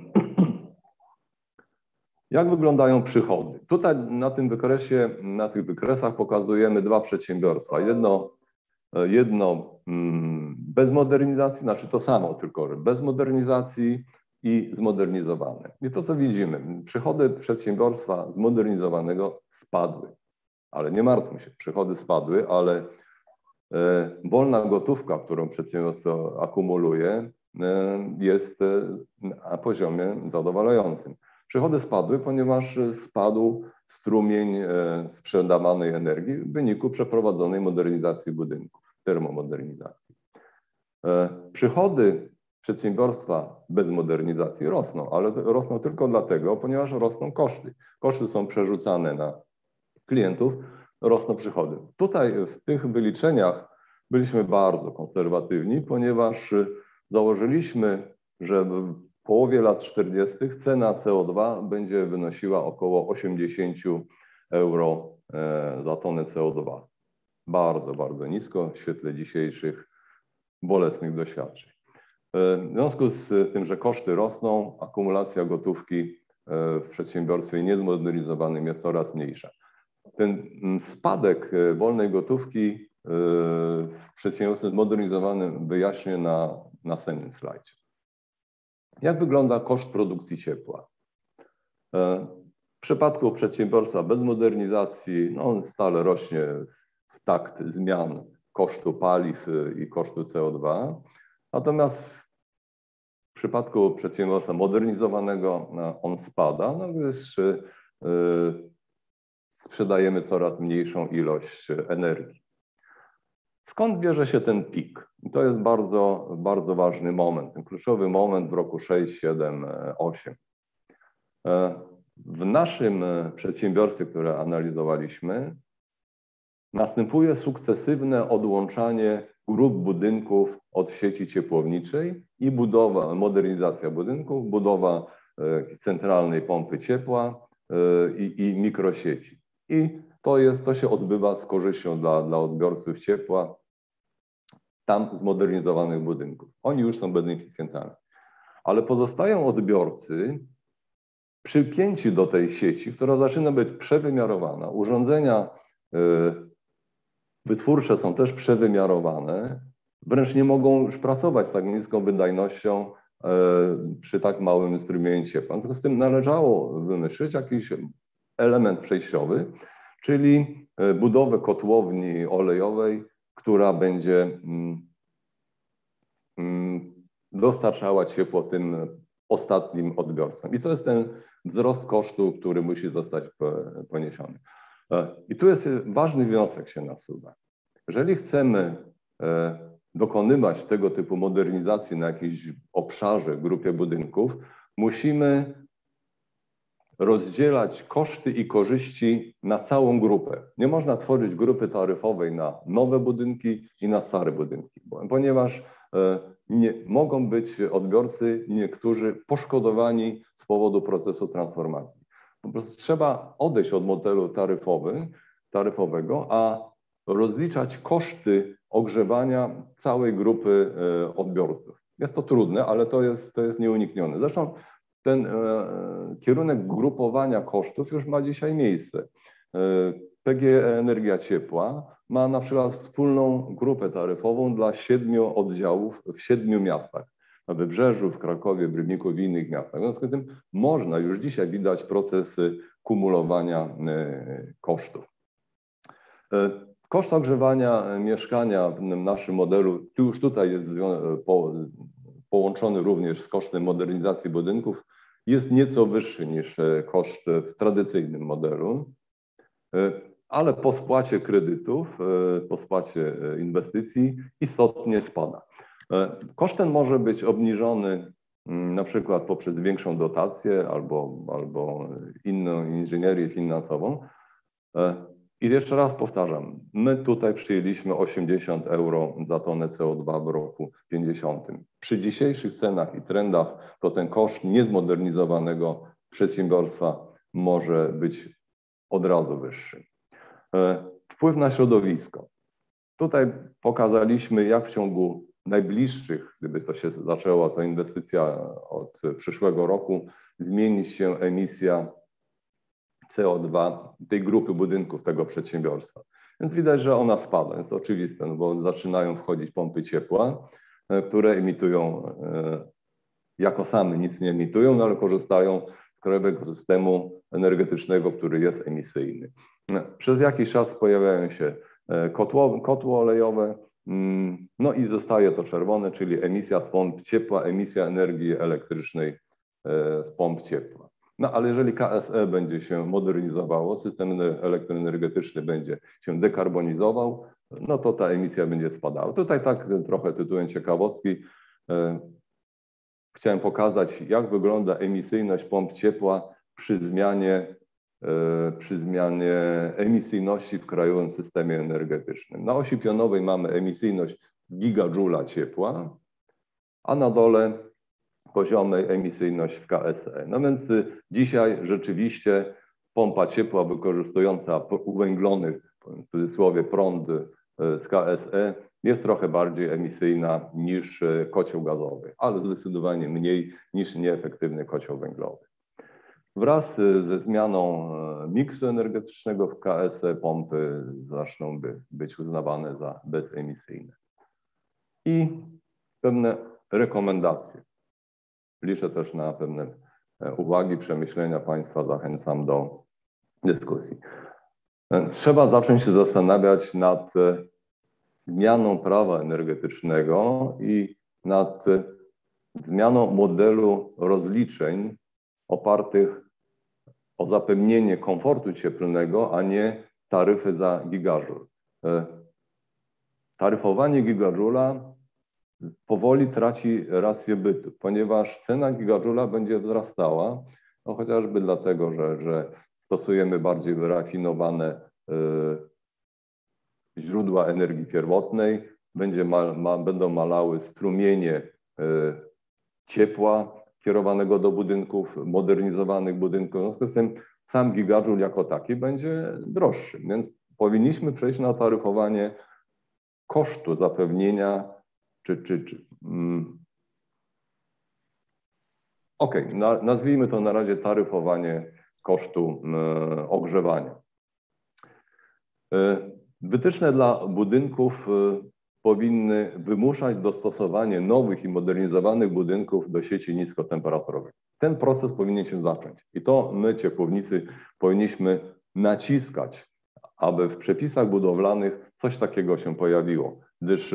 Jak wyglądają przychody? Tutaj na tym wykresie, na tych wykresach pokazujemy dwa przedsiębiorstwa. Jedno, jedno bez modernizacji, znaczy to samo, tylko bez modernizacji i zmodernizowane. I to, co widzimy, przychody przedsiębiorstwa zmodernizowanego spadły. Ale nie martwmy się, przychody spadły, ale wolna gotówka, którą przedsiębiorstwo akumuluje, jest na poziomie zadowalającym. Przychody spadły, ponieważ spadł strumień sprzedawanej energii w wyniku przeprowadzonej modernizacji budynków, termomodernizacji. Przychody przedsiębiorstwa bez modernizacji rosną, ale rosną tylko dlatego, ponieważ rosną koszty. Koszty są przerzucane na klientów, rosną przychody. Tutaj w tych wyliczeniach byliśmy bardzo konserwatywni, ponieważ założyliśmy, że w połowie lat czterdziestych cena C O dwa będzie wynosiła około osiemdziesiąt euro za tonę C O dwa. Bardzo, bardzo nisko w świetle dzisiejszych bolesnych doświadczeń. W związku z tym, że koszty rosną, akumulacja gotówki w przedsiębiorstwie niezmodernizowanym jest coraz mniejsza. Ten spadek wolnej gotówki w przedsiębiorstwie zmodernizowanym wyjaśnię na następnym slajdzie. Jak wygląda koszt produkcji ciepła? W przypadku przedsiębiorstwa bez modernizacji no on stale rośnie w takt zmian kosztu paliw i kosztu C O dwa. Natomiast w przypadku przedsiębiorstwa modernizowanego on spada, no gdyż sprzedajemy coraz mniejszą ilość energii. Skąd bierze się ten pik? To jest bardzo, bardzo ważny moment, ten kluczowy moment w roku sześć, siedem, osiem. W naszym przedsiębiorstwie, które analizowaliśmy, następuje sukcesywne odłączanie grup budynków od sieci ciepłowniczej i budowa, modernizacja budynków, budowa centralnej pompy ciepła i, i mikrosieci. I to, jest, to się odbywa z korzyścią dla, dla odbiorców ciepła tam zmodernizowanych budynków. Oni już są beneficjentami. Ale pozostają odbiorcy przypięci do tej sieci, która zaczyna być przewymiarowana. Urządzenia wytwórcze są też przewymiarowane. Wręcz nie mogą już pracować z tak niską wydajnością przy tak małym strumieniu ciepła. W związku z tym należało wymyślić jakiś element przejściowy, czyli budowę kotłowni olejowej, która będzie dostarczała ciepło tym ostatnim odbiorcom. I to jest ten wzrost kosztu, który musi zostać poniesiony. I tu jest ważny wniosek się nasuwa. Jeżeli chcemy dokonywać tego typu modernizacji na jakimś obszarze, grupie budynków, musimy rozdzielać koszty i korzyści na całą grupę. Nie można tworzyć grupy taryfowej na nowe budynki i na stare budynki, ponieważ nie, mogą być odbiorcy niektórzy poszkodowani z powodu procesu transformacji. Po prostu trzeba odejść od modelu taryfowy, taryfowego, a rozliczać koszty ogrzewania całej grupy odbiorców. Jest to trudne, ale to jest, to jest nieuniknione. Zresztą ten e, kierunek grupowania kosztów już ma dzisiaj miejsce. E, P G E Energia Ciepła ma na przykład wspólną grupę taryfową dla siedmiu oddziałów w siedmiu miastach. Na Wybrzeżu, w Krakowie, w Rybniku, w innych miastach. W związku z tym można już dzisiaj widać procesy kumulowania e, kosztów. E, koszt ogrzewania mieszkania w naszym modelu, tu już tutaj jest po, połączony również z kosztem modernizacji budynków, jest nieco wyższy niż koszt w tradycyjnym modelu, ale po spłacie kredytów, po spłacie inwestycji istotnie spada. Koszt ten może być obniżony na przykład poprzez większą dotację albo, albo inną inżynierię finansową. I jeszcze raz powtarzam, my tutaj przyjęliśmy osiemdziesiąt euro za tonę C O dwa w roku pięćdziesiątym. Przy dzisiejszych cenach i trendach to ten koszt niezmodernizowanego przedsiębiorstwa może być od razu wyższy. Wpływ na środowisko. Tutaj pokazaliśmy, jak w ciągu najbliższych, gdyby to się zaczęła ta inwestycja od przyszłego roku, zmienić się emisja C O dwa tej grupy budynków tego przedsiębiorstwa. Więc widać, że ona spada, jest oczywiste, no bo zaczynają wchodzić pompy ciepła, które emitują, jako same nic nie emitują, no ale korzystają z krajowego systemu energetycznego, który jest emisyjny. Przez jakiś czas pojawiają się kotło, kotły olejowe, no i zostaje to czerwone, czyli emisja z pomp ciepła, emisja energii elektrycznej z pomp ciepła. No ale jeżeli K S E będzie się modernizowało, system elektroenergetyczny będzie się dekarbonizował, no to ta emisja będzie spadała. Tutaj tak trochę tytułem ciekawostki chciałem pokazać, jak wygląda emisyjność pomp ciepła przy zmianie, przy zmianie emisyjności w krajowym systemie energetycznym. Na osi pionowej mamy emisyjność gigadżula ciepła, a na dole poziomej emisyjność w K S E. No więc dzisiaj rzeczywiście pompa ciepła wykorzystująca uwęglony, w cudzysłowie, prąd z K S E jest trochę bardziej emisyjna niż kocioł gazowy, ale zdecydowanie mniej niż nieefektywny kocioł węglowy. Wraz ze zmianą miksu energetycznego w K S E pompy zaczną by być uznawane za bezemisyjne. I pewne rekomendacje. Liczę też na pewne uwagi, przemyślenia Państwa, zachęcam do dyskusji. Trzeba zacząć się zastanawiać nad zmianą prawa energetycznego i nad zmianą modelu rozliczeń opartych o zapewnienie komfortu cieplnego, a nie taryfy za gigajoule. Taryfowanie gigajoula powoli traci rację bytu, ponieważ cena gigajoula będzie wzrastała, no chociażby dlatego, że, że stosujemy bardziej wyrafinowane y, źródła energii pierwotnej, będzie ma, ma, będą malały strumienie y, ciepła kierowanego do budynków, modernizowanych budynków. W związku z tym sam gigajoule jako taki będzie droższy, więc powinniśmy przejść na taryfowanie kosztu zapewnienia Czy, czy, czy, mm. OK, na, nazwijmy to na razie taryfowanie kosztu y, ogrzewania. Y, wytyczne dla budynków y, powinny wymuszać dostosowanie nowych i modernizowanych budynków do sieci niskotemperaturowych. Ten proces powinien się zacząć i to my, ciepłownicy, powinniśmy naciskać, aby w przepisach budowlanych coś takiego się pojawiło, gdyż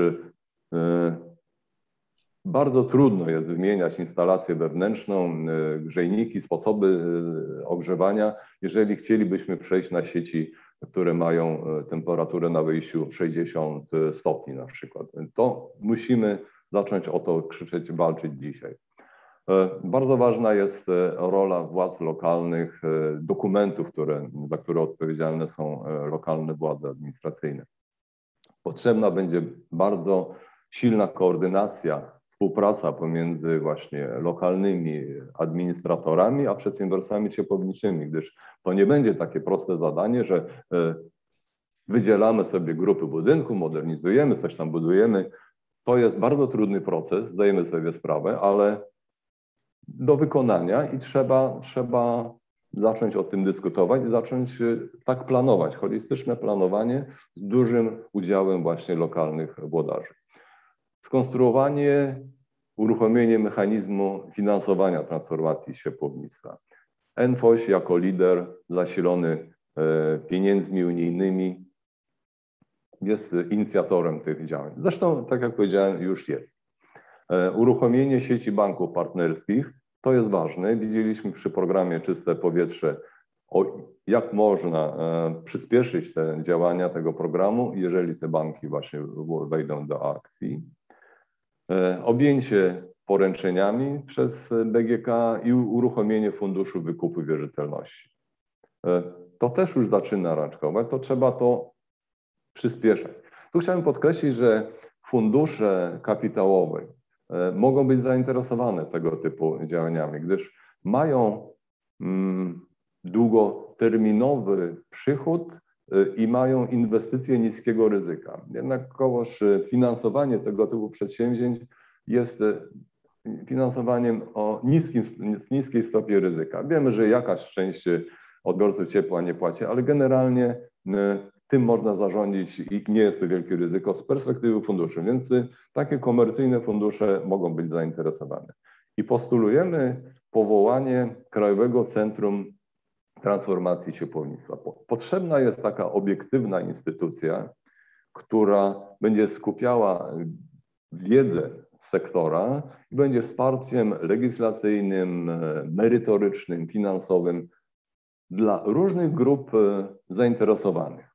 bardzo trudno jest wymieniać instalację wewnętrzną, grzejniki, sposoby ogrzewania, jeżeli chcielibyśmy przejść na sieci, które mają temperaturę na wyjściu sześćdziesiąt stopni na przykład. To musimy zacząć o to krzyczeć, walczyć dzisiaj. Bardzo ważna jest rola władz lokalnych, dokumentów, które, za które odpowiedzialne są lokalne władze administracyjne. Potrzebna będzie bardzo silna koordynacja, współpraca pomiędzy właśnie lokalnymi administratorami a przedsiębiorstwami ciepłowniczymi, gdyż to nie będzie takie proste zadanie, że wydzielamy sobie grupy budynku, modernizujemy, coś tam budujemy. To jest bardzo trudny proces, zdajemy sobie sprawę, ale do wykonania i trzeba, trzeba zacząć o tym dyskutować i zacząć tak planować, holistyczne planowanie z dużym udziałem właśnie lokalnych włodarzy. Skonstruowanie, uruchomienie mechanizmu finansowania transformacji ciepłownictwa. NFOŚ jako lider zasilony pieniędzmi unijnymi jest inicjatorem tych działań. Zresztą, tak jak powiedziałem, już jest. Uruchomienie sieci banków partnerskich to jest ważne. Widzieliśmy przy programie Czyste Powietrze, o jak można przyspieszyć te działania tego programu, jeżeli te banki właśnie wejdą do akcji. Objęcie poręczeniami przez B G K i uruchomienie Funduszu Wykupu Wierzytelności. To też już zaczyna raczkować, to trzeba to przyspieszać. Tu chciałem podkreślić, że fundusze kapitałowe mogą być zainteresowane tego typu działaniami, gdyż mają mm, długoterminowy przychód i mają inwestycje niskiego ryzyka. Jednakowoż finansowanie tego typu przedsięwzięć jest finansowaniem o niskim, niskiej stopie ryzyka. Wiemy, że jakaś część odbiorców ciepła nie płaci, ale generalnie tym można zarządzić i nie jest to wielkie ryzyko z perspektywy funduszy, więc takie komercyjne fundusze mogą być zainteresowane. I postulujemy powołanie Krajowego Centrum Transformacji Ciepłownictwa. Potrzebna jest taka obiektywna instytucja, która będzie skupiała wiedzę sektora i będzie wsparciem legislacyjnym, merytorycznym, finansowym dla różnych grup zainteresowanych.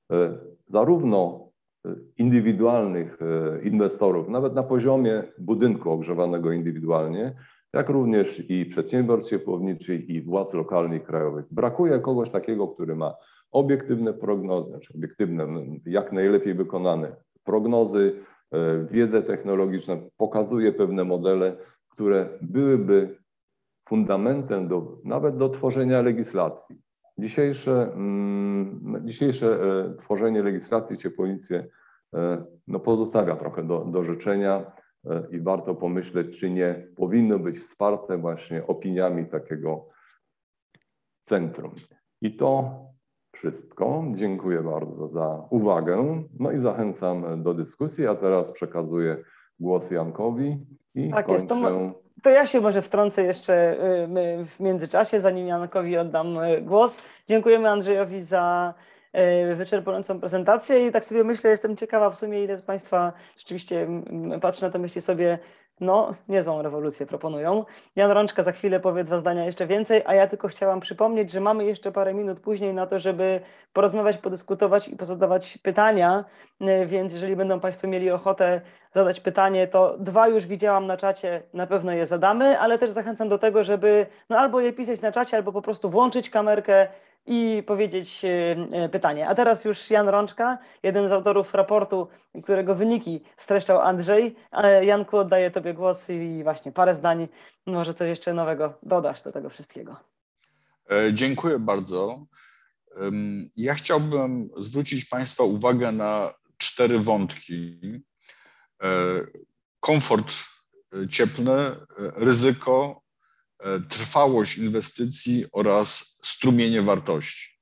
Zarówno indywidualnych inwestorów, nawet na poziomie budynku ogrzewanego indywidualnie, jak również i przedsiębiorstw ciepłowniczych i władz lokalnych i krajowych. Brakuje kogoś takiego, który ma obiektywne prognozy, znaczy obiektywne, jak najlepiej wykonane prognozy, wiedzę technologiczną, pokazuje pewne modele, które byłyby fundamentem do, nawet do tworzenia legislacji. Dzisiejsze, mm, dzisiejsze e, tworzenie legislacji w ciepłownictwie e, no, pozostawia trochę do, do życzenia e, i warto pomyśleć, czy nie powinno być wsparte właśnie opiniami takiego centrum. I to wszystko. Dziękuję bardzo za uwagę. No i zachęcam do dyskusji, a teraz przekazuję głos Jankowi i tak kończę. Jest, to, to ja się może wtrącę jeszcze w międzyczasie, zanim Jankowi oddam głos. Dziękujemy Andrzejowi za wyczerpującą prezentację i tak sobie myślę, jestem ciekawa w sumie, ile z Państwa rzeczywiście patrzę na to, myśli sobie, no niezłą rewolucję proponują. Jan Rączka za chwilę powie dwa zdania jeszcze więcej, a ja tylko chciałam przypomnieć, że mamy jeszcze parę minut później na to, żeby porozmawiać, podyskutować i pozadawać pytania, więc jeżeli będą Państwo mieli ochotę zadać pytanie, to dwa już widziałam na czacie, na pewno je zadamy, ale też zachęcam do tego, żeby no albo je pisać na czacie, albo po prostu włączyć kamerkę i powiedzieć pytanie. A teraz już Jan Rączka, jeden z autorów raportu, którego wyniki streszczał Andrzej. Janku, oddaję Tobie głos i właśnie parę zdań, może coś jeszcze nowego dodasz do tego wszystkiego. Dziękuję bardzo. Ja chciałbym zwrócić Państwa uwagę na cztery wątki. Komfort cieplny, ryzyko, trwałość inwestycji oraz strumienie wartości.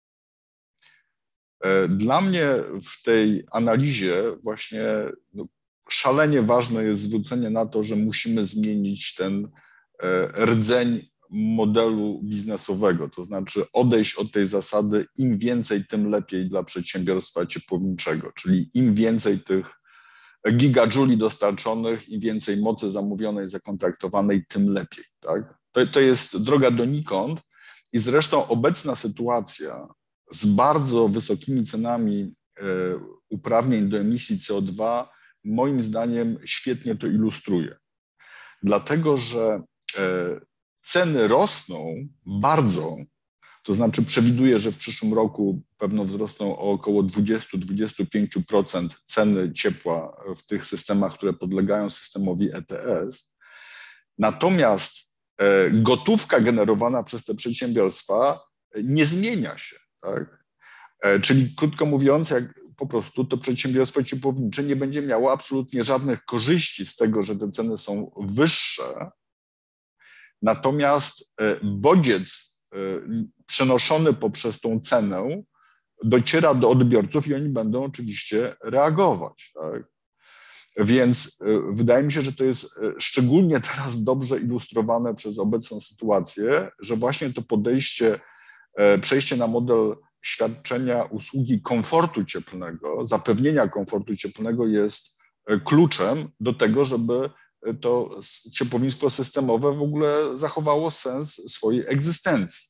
Dla mnie w tej analizie właśnie szalenie ważne jest zwrócenie na to, że musimy zmienić ten rdzeń modelu biznesowego, to znaczy odejść od tej zasady im więcej, tym lepiej dla przedsiębiorstwa ciepłowniczego, czyli im więcej tych gigajuli dostarczonych i więcej mocy zamówionej, zakontraktowanej, tym lepiej. Tak? To, to jest droga donikąd i zresztą obecna sytuacja z bardzo wysokimi cenami uprawnień do emisji C O dwa moim zdaniem świetnie to ilustruje. Dlatego, że ceny rosną bardzo, to znaczy przewiduję, że w przyszłym roku pewno wzrosną o około dwadzieścia do dwudziestu pięciu procent ceny ciepła w tych systemach, które podlegają systemowi E T S. Natomiast gotówka generowana przez te przedsiębiorstwa nie zmienia się. Tak? Czyli krótko mówiąc, jak po prostu to przedsiębiorstwo ciepłownicze nie będzie miało absolutnie żadnych korzyści z tego, że te ceny są wyższe. Natomiast bodziec przenoszony poprzez tą cenę dociera do odbiorców i oni będą oczywiście reagować. Tak? Więc wydaje mi się, że to jest szczególnie teraz dobrze ilustrowane przez obecną sytuację, że właśnie to podejście, przejście na model świadczenia usługi komfortu cieplnego, zapewnienia komfortu cieplnego jest kluczem do tego, żeby to ciepłownictwo systemowe w ogóle zachowało sens swojej egzystencji.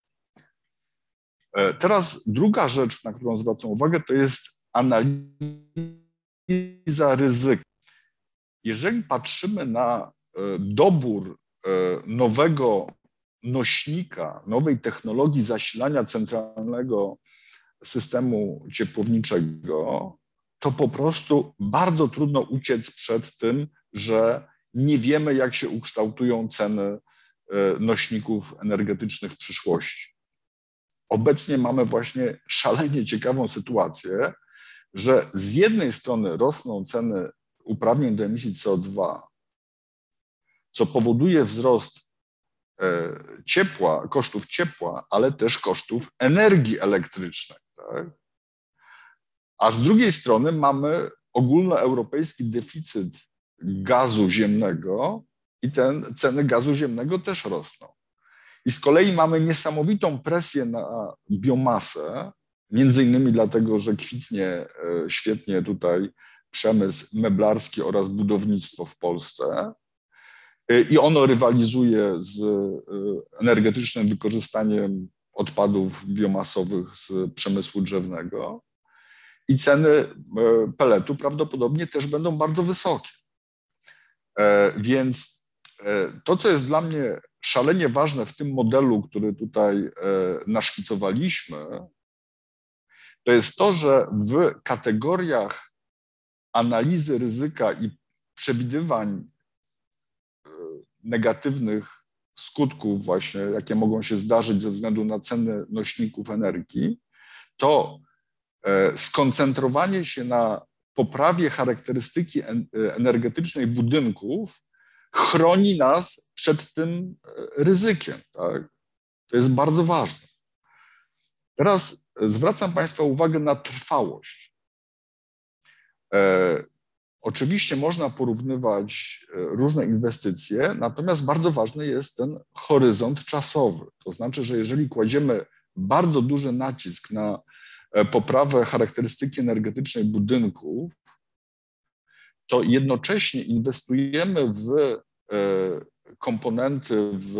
Teraz druga rzecz, na którą zwracam uwagę, to jest analiza ryzyka. Jeżeli patrzymy na dobór nowego nośnika, nowej technologii zasilania centralnego systemu ciepłowniczego, to po prostu bardzo trudno uciec przed tym, że nie wiemy, jak się ukształtują ceny nośników energetycznych w przyszłości. Obecnie mamy właśnie szalenie ciekawą sytuację, że z jednej strony rosną ceny uprawnień do emisji C O dwa, co powoduje wzrost ciepła, kosztów ciepła, ale też kosztów energii elektrycznej. Tak? A z drugiej strony mamy ogólnoeuropejski deficyt gazu ziemnego i ten ceny gazu ziemnego też rosną. I z kolei mamy niesamowitą presję na biomasę, między innymi dlatego, że kwitnie świetnie tutaj przemysł meblarski oraz budownictwo w Polsce i ono rywalizuje z energetycznym wykorzystaniem odpadów biomasowych z przemysłu drzewnego i ceny peletu prawdopodobnie też będą bardzo wysokie. Więc to, co jest dla mnie szalenie ważne w tym modelu, który tutaj naszkicowaliśmy, to jest to, że w kategoriach analizy ryzyka i przewidywań negatywnych skutków właśnie, jakie mogą się zdarzyć ze względu na ceny nośników energii, to skoncentrowanie się na poprawie charakterystyki energetycznej budynków chroni nas przed tym ryzykiem. Tak? To jest bardzo ważne. Teraz zwracam Państwa uwagę na trwałość. E, oczywiście można porównywać różne inwestycje, natomiast bardzo ważny jest ten horyzont czasowy. To znaczy, że jeżeli kładziemy bardzo duży nacisk na poprawę charakterystyki energetycznej budynków, to jednocześnie inwestujemy w komponenty, w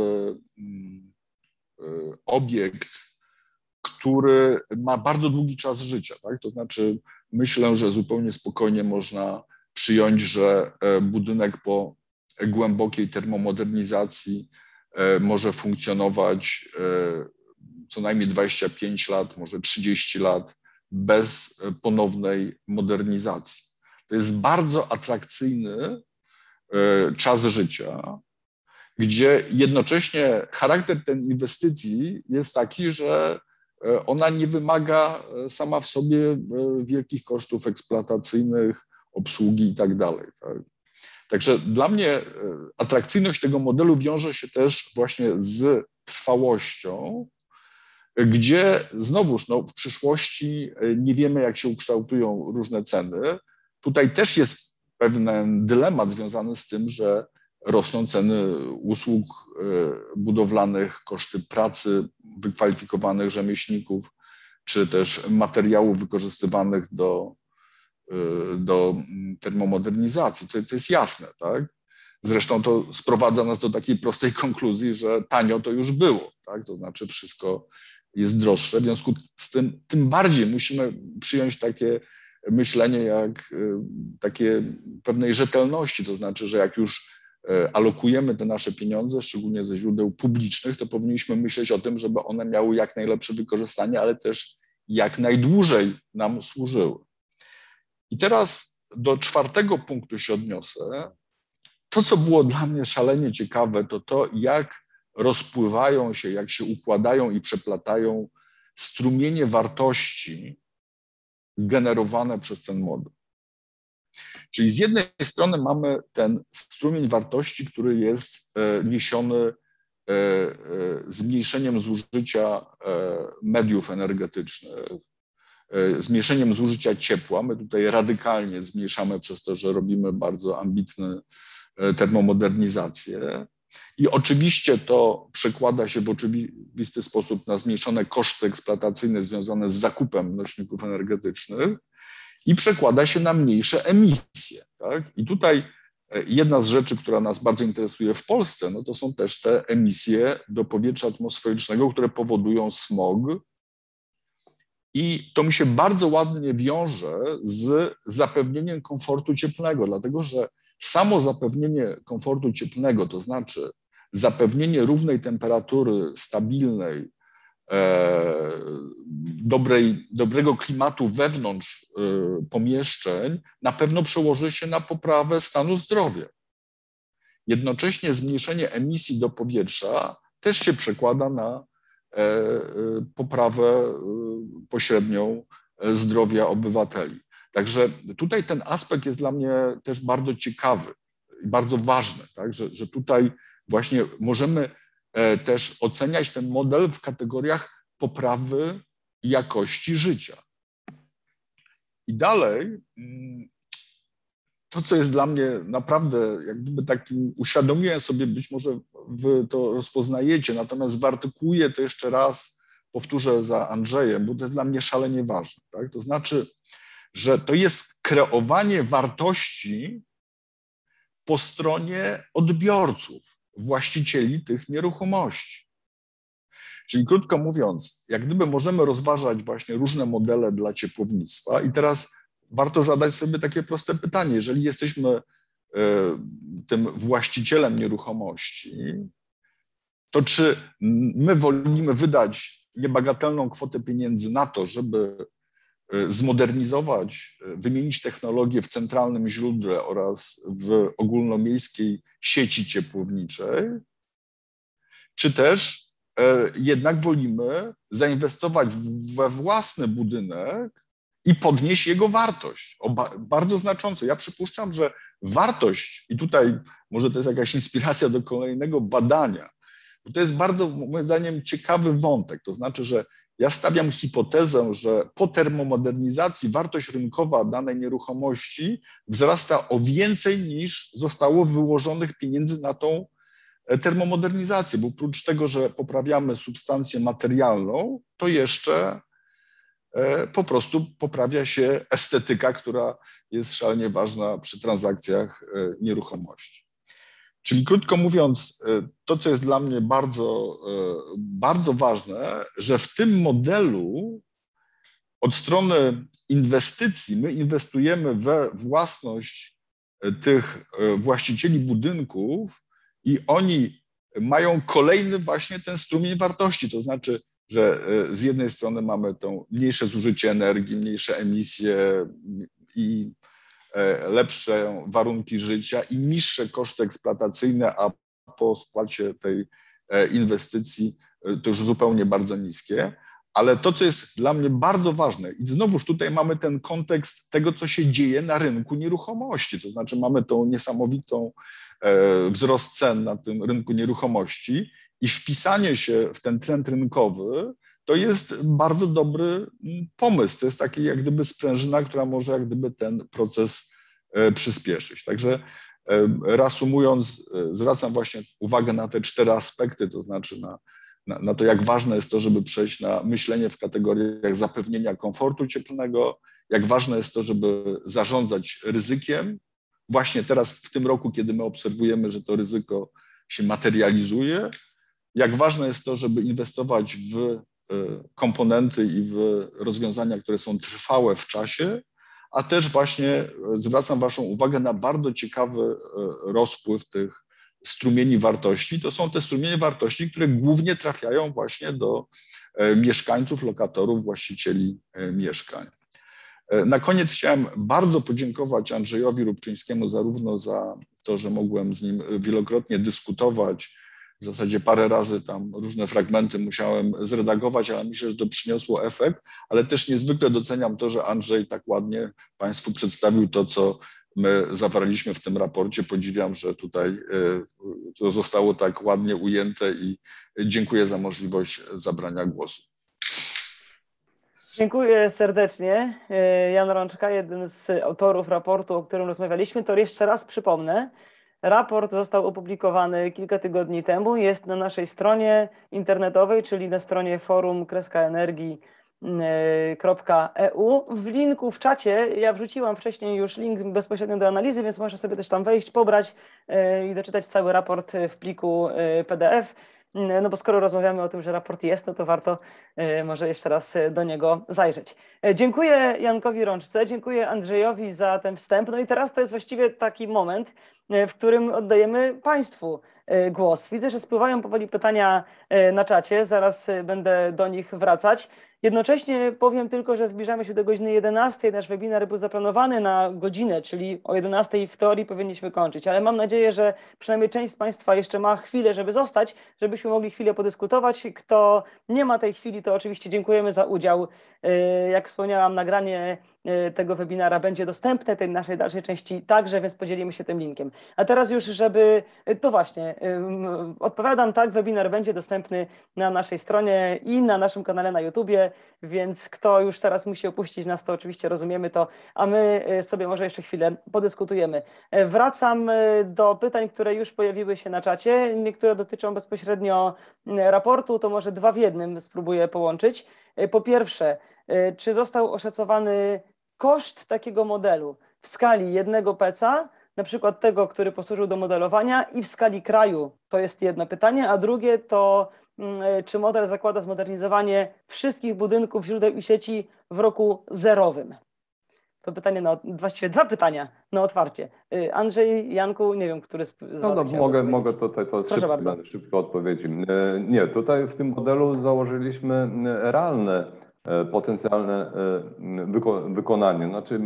obiekt, który ma bardzo długi czas życia. Tak? To znaczy myślę, że zupełnie spokojnie można przyjąć, że budynek po głębokiej termomodernizacji może funkcjonować co najmniej dwadzieścia pięć lat, może trzydzieści lat bez ponownej modernizacji. To jest bardzo atrakcyjny czas życia, gdzie jednocześnie charakter tej inwestycji jest taki, że ona nie wymaga sama w sobie wielkich kosztów eksploatacyjnych, obsługi i tak dalej. Tak? Także dla mnie atrakcyjność tego modelu wiąże się też właśnie z trwałością, gdzie znowuż no, w przyszłości nie wiemy, jak się ukształtują różne ceny. Tutaj też jest pewien dylemat związany z tym, że rosną ceny usług budowlanych, koszty pracy wykwalifikowanych rzemieślników, czy też materiałów wykorzystywanych do, do termomodernizacji. To, to jest jasne, tak? Zresztą to sprowadza nas do takiej prostej konkluzji, że tanio to już było, tak? To znaczy wszystko jest droższe. W związku z tym tym bardziej musimy przyjąć takie myślenie jak takie pewnej rzetelności, to znaczy, że jak już alokujemy te nasze pieniądze, szczególnie ze źródeł publicznych, to powinniśmy myśleć o tym, żeby one miały jak najlepsze wykorzystanie, ale też jak najdłużej nam służyły. I teraz do czwartego punktu się odniosę. To, co było dla mnie szalenie ciekawe, to to, jak rozpływają się, jak się układają i przeplatają strumienie wartości generowane przez ten model. Czyli z jednej strony mamy ten strumień wartości, który jest niesiony zmniejszeniem zużycia mediów energetycznych, zmniejszeniem zużycia ciepła. My tutaj radykalnie zmniejszamy przez to, że robimy bardzo ambitne termomodernizację. I oczywiście to przekłada się w oczywisty sposób na zmniejszone koszty eksploatacyjne związane z zakupem nośników energetycznych i przekłada się na mniejsze emisje. Tak? I tutaj jedna z rzeczy, która nas bardzo interesuje w Polsce, no to są też te emisje do powietrza atmosferycznego, które powodują smog. I to mi się bardzo ładnie wiąże z zapewnieniem komfortu cieplnego, dlatego że samo zapewnienie komfortu cieplnego, to znaczy zapewnienie równej temperatury, stabilnej, e, dobrej, dobrego klimatu wewnątrz e, pomieszczeń, na pewno przełoży się na poprawę stanu zdrowia. Jednocześnie zmniejszenie emisji do powietrza też się przekłada na e, e, poprawę e, pośrednią zdrowia obywateli. Także tutaj ten aspekt jest dla mnie też bardzo ciekawy i bardzo ważny, tak? że, że tutaj właśnie możemy też oceniać ten model w kategoriach poprawy jakości życia. I dalej, to co jest dla mnie naprawdę, jak gdyby takim, uświadomiłem sobie, być może wy to rozpoznajecie, natomiast wyartykułuję to jeszcze raz, powtórzę za Andrzejem, bo to jest dla mnie szalenie ważne. Tak? To znaczy, że to jest kreowanie wartości po stronie odbiorców, właścicieli tych nieruchomości. Czyli krótko mówiąc, jak gdyby możemy rozważać właśnie różne modele dla ciepłownictwa i teraz warto zadać sobie takie proste pytanie, jeżeli jesteśmy tym właścicielem nieruchomości, to czy my wolimy wydać niebagatelną kwotę pieniędzy na to, żeby zmodernizować, wymienić technologię w centralnym źródle oraz w ogólnomiejskiej sieci ciepłowniczej, czy też jednak wolimy zainwestować we własny budynek i podnieść jego wartość bardzo znacząco. Ja przypuszczam, że wartość, i tutaj może to jest jakaś inspiracja do kolejnego badania, bo to jest bardzo, moim zdaniem, ciekawy wątek, to znaczy, że ja stawiam hipotezę, że po termomodernizacji wartość rynkowa danej nieruchomości wzrasta o więcej niż zostało wyłożonych pieniędzy na tą termomodernizację, bo oprócz tego, że poprawiamy substancję materialną, to jeszcze po prostu poprawia się estetyka, która jest szalenie ważna przy transakcjach nieruchomości. Czyli krótko mówiąc, to, co jest dla mnie bardzo, bardzo ważne, że w tym modelu od strony inwestycji my inwestujemy we własność tych właścicieli budynków i oni mają kolejny właśnie ten strumień wartości, to znaczy, że z jednej strony mamy to mniejsze zużycie energii, mniejsze emisje i lepsze warunki życia i niższe koszty eksploatacyjne, a po spłacie tej inwestycji to już zupełnie bardzo niskie. Ale to, co jest dla mnie bardzo ważne, i znowuż tutaj mamy ten kontekst tego, co się dzieje na rynku nieruchomości, to znaczy mamy tą niesamowitą wzrost cen na tym rynku nieruchomości i wpisanie się w ten trend rynkowy to jest bardzo dobry pomysł. To jest taki jak gdyby sprężyna, która może jak gdyby ten proces przyspieszyć. Także reasumując, zwracam właśnie uwagę na te cztery aspekty, to znaczy na, na, na to, jak ważne jest to, żeby przejść na myślenie w kategoriach zapewnienia komfortu cieplnego, jak ważne jest to, żeby zarządzać ryzykiem. Właśnie teraz w tym roku, kiedy my obserwujemy, że to ryzyko się materializuje, jak ważne jest to, żeby inwestować w komponenty i w rozwiązania, które są trwałe w czasie, a też właśnie zwracam waszą uwagę na bardzo ciekawy rozpływ tych strumieni wartości, to są te strumienie wartości, które głównie trafiają właśnie do mieszkańców, lokatorów, właścicieli mieszkań. Na koniec chciałem bardzo podziękować Andrzejowi Rubczyńskiemu zarówno za to, że mogłem z nim wielokrotnie dyskutować. W zasadzie parę razy tam różne fragmenty musiałem zredagować, ale myślę, że to przyniosło efekt, ale też niezwykle doceniam to, że Andrzej tak ładnie Państwu przedstawił to, co my zawarliśmy w tym raporcie. Podziwiam, że tutaj to zostało tak ładnie ujęte i dziękuję za możliwość zabrania głosu. Dziękuję serdecznie. Jan Rączka, jeden z autorów raportu, o którym rozmawialiśmy. To jeszcze raz przypomnę. Raport został opublikowany kilka tygodni temu. Jest na naszej stronie internetowej, czyli na stronie forum kreska energii kropka e u. W linku w czacie, ja wrzuciłam wcześniej już link bezpośrednio do analizy, więc można sobie też tam wejść, pobrać i doczytać cały raport w pliku P D F. No bo skoro rozmawiamy o tym, że raport jest, no to warto może jeszcze raz do niego zajrzeć. Dziękuję Jankowi Rączce, dziękuję Andrzejowi za ten wstęp. No i teraz to jest właściwie taki moment, w którym oddajemy Państwu głos. Widzę, że spływają powoli pytania na czacie, zaraz będę do nich wracać. Jednocześnie powiem tylko, że zbliżamy się do godziny jedenastej. Nasz webinar był zaplanowany na godzinę, czyli o jedenastej w teorii powinniśmy kończyć, ale mam nadzieję, że przynajmniej część z Państwa jeszcze ma chwilę, żeby zostać, żebyśmy mogli chwilę podyskutować. Kto nie ma tej chwili, to oczywiście dziękujemy za udział. Jak wspomniałam, nagranie tego webinara będzie dostępne, tej naszej dalszej części także, więc podzielimy się tym linkiem. A teraz już, żeby, to właśnie, odpowiadam, tak, webinar będzie dostępny na naszej stronie i na naszym kanale na YouTubie, więc kto już teraz musi opuścić nas, to oczywiście rozumiemy to, a my sobie może jeszcze chwilę podyskutujemy. Wracam do pytań, które już pojawiły się na czacie. Niektóre dotyczą bezpośrednio raportu, to może dwa w jednym spróbuję połączyć. Po pierwsze, czy został oszacowany koszt takiego modelu w skali jednego peca, na przykład tego, który posłużył do modelowania, i w skali kraju? To jest jedno pytanie, a drugie to, czy model zakłada zmodernizowanie wszystkich budynków, źródeł i sieci w roku zerowym? To pytanie, na, właściwie dwa pytania na otwarcie. Andrzej, Janku, nie wiem, który z, z no, Was no, mogę, mogę tutaj to szybko, szybko odpowiedzi. Nie, tutaj w tym modelu założyliśmy realne potencjalne wyko wykonanie. Znaczy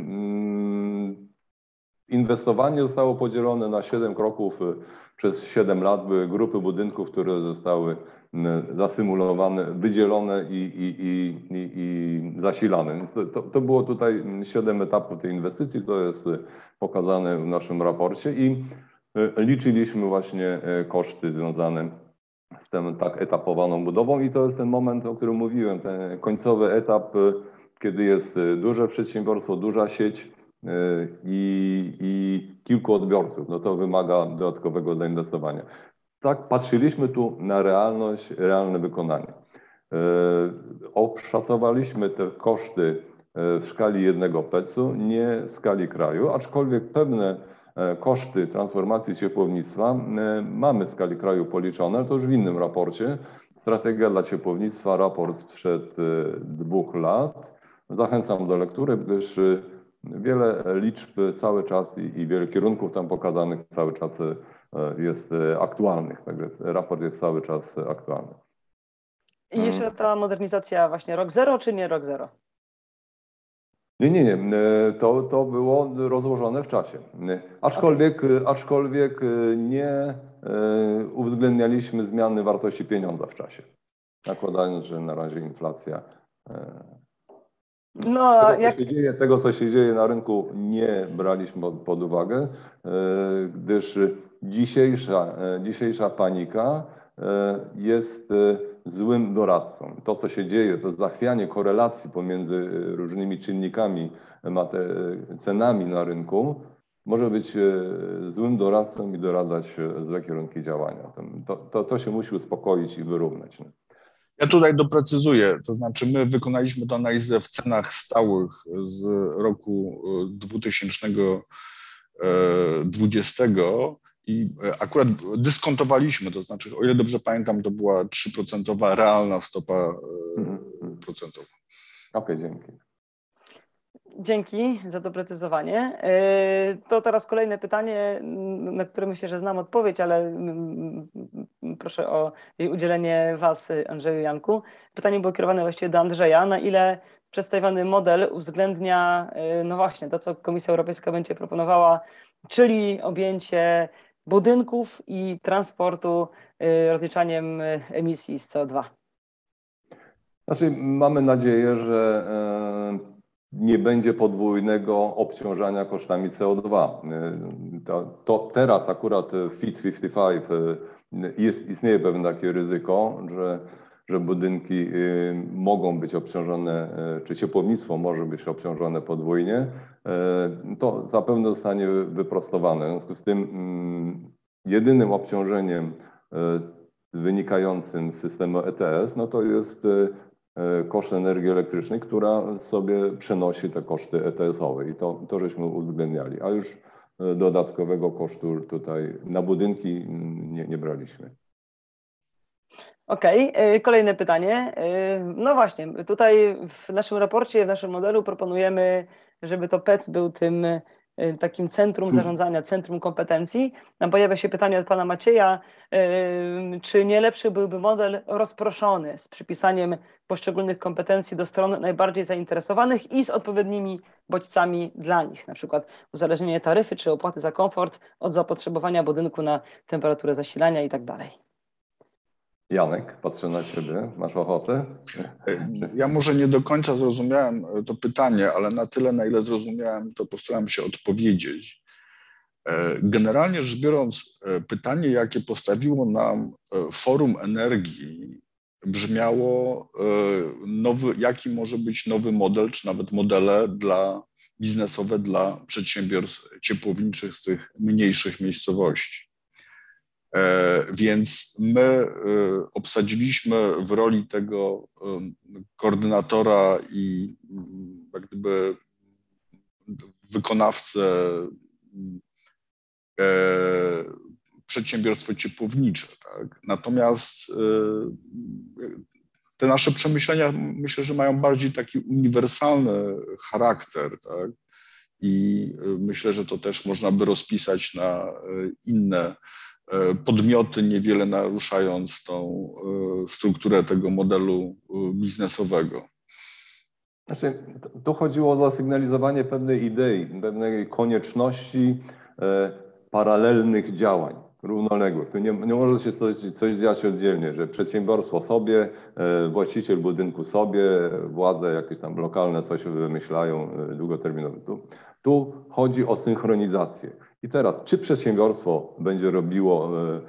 inwestowanie zostało podzielone na siedem kroków przez siedem lat. Były grupy budynków, które zostały zasymulowane, wydzielone i, i, i, i, i zasilane. Więc to, to było tutaj siedem etapów tej inwestycji, to jest pokazane w naszym raporcie i liczyliśmy właśnie koszty związane z tą tak etapowaną budową i to jest ten moment, o którym mówiłem, ten końcowy etap, kiedy jest duże przedsiębiorstwo, duża sieć i, i kilku odbiorców. No to wymaga dodatkowego zainwestowania. Tak, patrzyliśmy tu na realność, realne wykonanie. Oszacowaliśmy te koszty w skali jednego pecu, nie w skali kraju, aczkolwiek pewne koszty transformacji ciepłownictwa mamy w skali kraju policzone, to już w innym raporcie. Strategia dla ciepłownictwa, raport sprzed dwóch lat. Zachęcam do lektury, gdyż wiele liczb cały czas i, i wiele kierunków tam pokazanych cały czas jest aktualnych. Także raport jest cały czas aktualny. I jeszcze ta modernizacja właśnie rok zero, czy nie rok zero? Nie, nie, nie. To, to było rozłożone w czasie. Aczkolwiek, okay. aczkolwiek nie uwzględnialiśmy zmiany wartości pieniądza w czasie. Nakładając, że na razie inflacja. No, tego, co jak... się dzieje, tego, co się dzieje na rynku, nie braliśmy pod, pod uwagę, gdyż dzisiejsza, dzisiejsza panika jest złym doradcą. To, co się dzieje, to zachwianie korelacji pomiędzy różnymi czynnikami, cenami na rynku, może być złym doradcą i doradzać złe kierunki działania. To, to, to się musi uspokoić i wyrównać. Ja tutaj doprecyzuję, to znaczy my wykonaliśmy tę analizę w cenach stałych z roku dwutysięcznego dwudziestego i akurat dyskontowaliśmy, to znaczy, o ile dobrze pamiętam, to była trzy procent realna stopa procentowa. Okej, okay, dzięki. Dzięki za doprecyzowanie. To teraz kolejne pytanie, na które myślę, że znam odpowiedź, ale proszę o jej udzielenie Was, Andrzeju, Janku. Pytanie było kierowane właściwie do Andrzeja. Na ile przedstawiony model uwzględnia, no właśnie, to, co Komisja Europejska będzie proponowała, czyli objęcie budynków i transportu rozliczaniem emisji z C O dwa? Znaczy, mamy nadzieję, że nie będzie podwójnego obciążania kosztami C O dwa. To, to teraz akurat w Fit pięćdziesiąt pięć jest, istnieje pewne takie ryzyko, że, że budynki mogą być obciążone, czy ciepłownictwo może być obciążone podwójnie. To zapewne zostanie wyprostowane. W związku z tym jedynym obciążeniem wynikającym z systemu E T S, no to jest koszt energii elektrycznej, która sobie przenosi te koszty E T S-owe i to, to żeśmy uwzględniali, a już dodatkowego kosztu tutaj na budynki nie, nie braliśmy. Okej, okay. Kolejne pytanie. No właśnie, tutaj w naszym raporcie, w naszym modelu proponujemy, żeby to P E C był tym takim centrum zarządzania, centrum kompetencji. Tam pojawia się pytanie od pana Macieja, czy nie lepszy byłby model rozproszony z przypisaniem poszczególnych kompetencji do stron najbardziej zainteresowanych i z odpowiednimi bodźcami dla nich, na przykład uzależnienie taryfy czy opłaty za komfort od zapotrzebowania budynku na temperaturę zasilania i tak dalej. Janek, patrzę na ciebie, masz ochotę? Ja może nie do końca zrozumiałem to pytanie, ale na tyle, na ile zrozumiałem, to postaram się odpowiedzieć. Generalnie rzecz biorąc, pytanie, jakie postawiło nam Forum Energii, brzmiało, nowy, jaki może być nowy model, czy nawet modele dla, biznesowe dla przedsiębiorstw ciepłowniczych z tych mniejszych miejscowości. Więc my obsadziliśmy w roli tego koordynatora i jak gdyby wykonawcę przedsiębiorstwo ciepłownicze. Tak? Natomiast te nasze przemyślenia, myślę, że mają bardziej taki uniwersalny charakter. Tak? I myślę, że to też można by rozpisać na inne podmioty, niewiele naruszając tą strukturę tego modelu biznesowego. Znaczy, tu chodziło o zasygnalizowanie pewnej idei, pewnej konieczności e, paralelnych działań, równoległych. Tu nie, nie może się coś, coś dziać oddzielnie, że przedsiębiorstwo sobie, e, właściciel budynku sobie, władze jakieś tam lokalne coś wymyślają e, długoterminowo. Tu, tu chodzi o synchronizację. I teraz, czy przedsiębiorstwo będzie robiło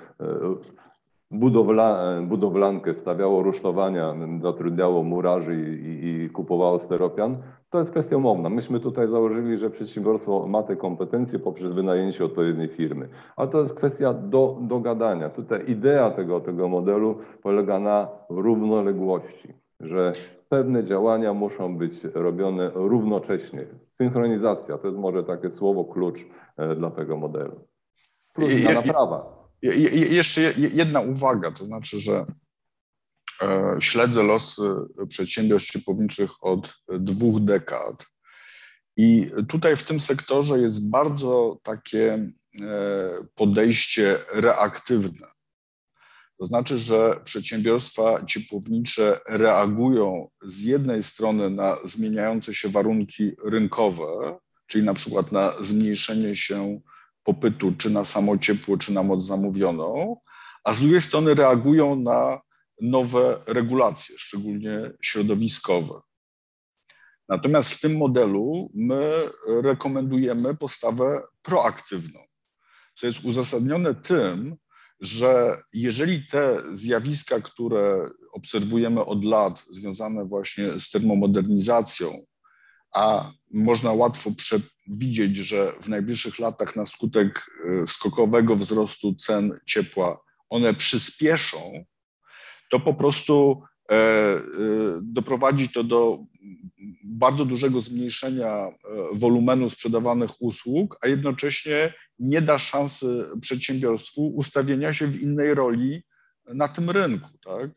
budowla, budowlankę, stawiało rusztowania, zatrudniało murarzy i, i, i kupowało steropian, to jest kwestia umowna. Myśmy tutaj założyli, że przedsiębiorstwo ma te kompetencje poprzez wynajęcie odpowiedniej firmy. Ale to jest kwestia do dogadania. Tutaj idea tego, tego modelu polega na równoległości, że pewne działania muszą być robione równocześnie. Synchronizacja to jest może takie słowo klucz dla tego modelu. Plus zmiana prawa. Je, je, jeszcze jedna uwaga, to znaczy, że e, śledzę losy przedsiębiorstw ciepłowniczych od dwóch dekad i tutaj w tym sektorze jest bardzo takie e, podejście reaktywne. To znaczy, że przedsiębiorstwa ciepłownicze reagują z jednej strony na zmieniające się warunki rynkowe, czyli na przykład na zmniejszenie się popytu czy na samo ciepło, czy na moc zamówioną, a z drugiej strony reagują na nowe regulacje, szczególnie środowiskowe. Natomiast w tym modelu my rekomendujemy postawę proaktywną, co jest uzasadnione tym, że jeżeli te zjawiska, które obserwujemy od lat, związane właśnie z termomodernizacją, a można łatwo przewidzieć, że w najbliższych latach na skutek skokowego wzrostu cen ciepła one przyspieszą, to po prostu doprowadzi to do bardzo dużego zmniejszenia wolumenu sprzedawanych usług, a jednocześnie nie da szansy przedsiębiorstwu ustawienia się w innej roli na tym rynku. Tak?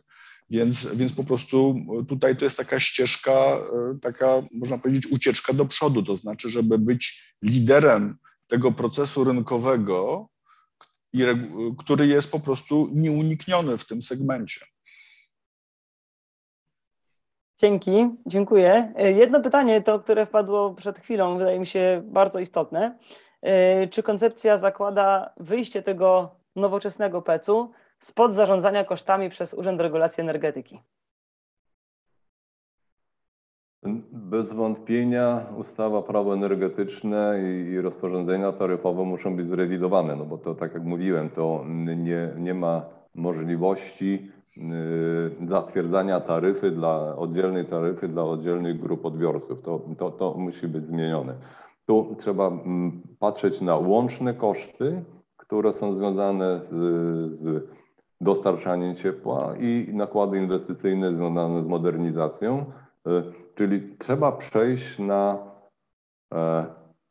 Więc, więc po prostu tutaj to jest taka ścieżka, taka można powiedzieć ucieczka do przodu, to znaczy, żeby być liderem tego procesu rynkowego, który jest po prostu nieunikniony w tym segmencie. Dzięki, dziękuję. Jedno pytanie, to które wpadło przed chwilą, wydaje mi się bardzo istotne. Czy koncepcja zakłada wyjście tego nowoczesnego P E C-u spod zarządzania kosztami przez Urząd Regulacji Energetyki? Bez wątpienia ustawa Prawo energetyczne i rozporządzenia taryfowe muszą być zrewidowane, no bo to tak jak mówiłem, to nie, nie ma możliwości y, zatwierdzania taryfy dla oddzielnej taryfy dla oddzielnych grup odbiorców. To, to, to musi być zmienione. Tu trzeba mm, patrzeć na łączne koszty, które są związane z, z dostarczaniem ciepła i nakłady inwestycyjne związane z modernizacją. Czyli trzeba przejść na e,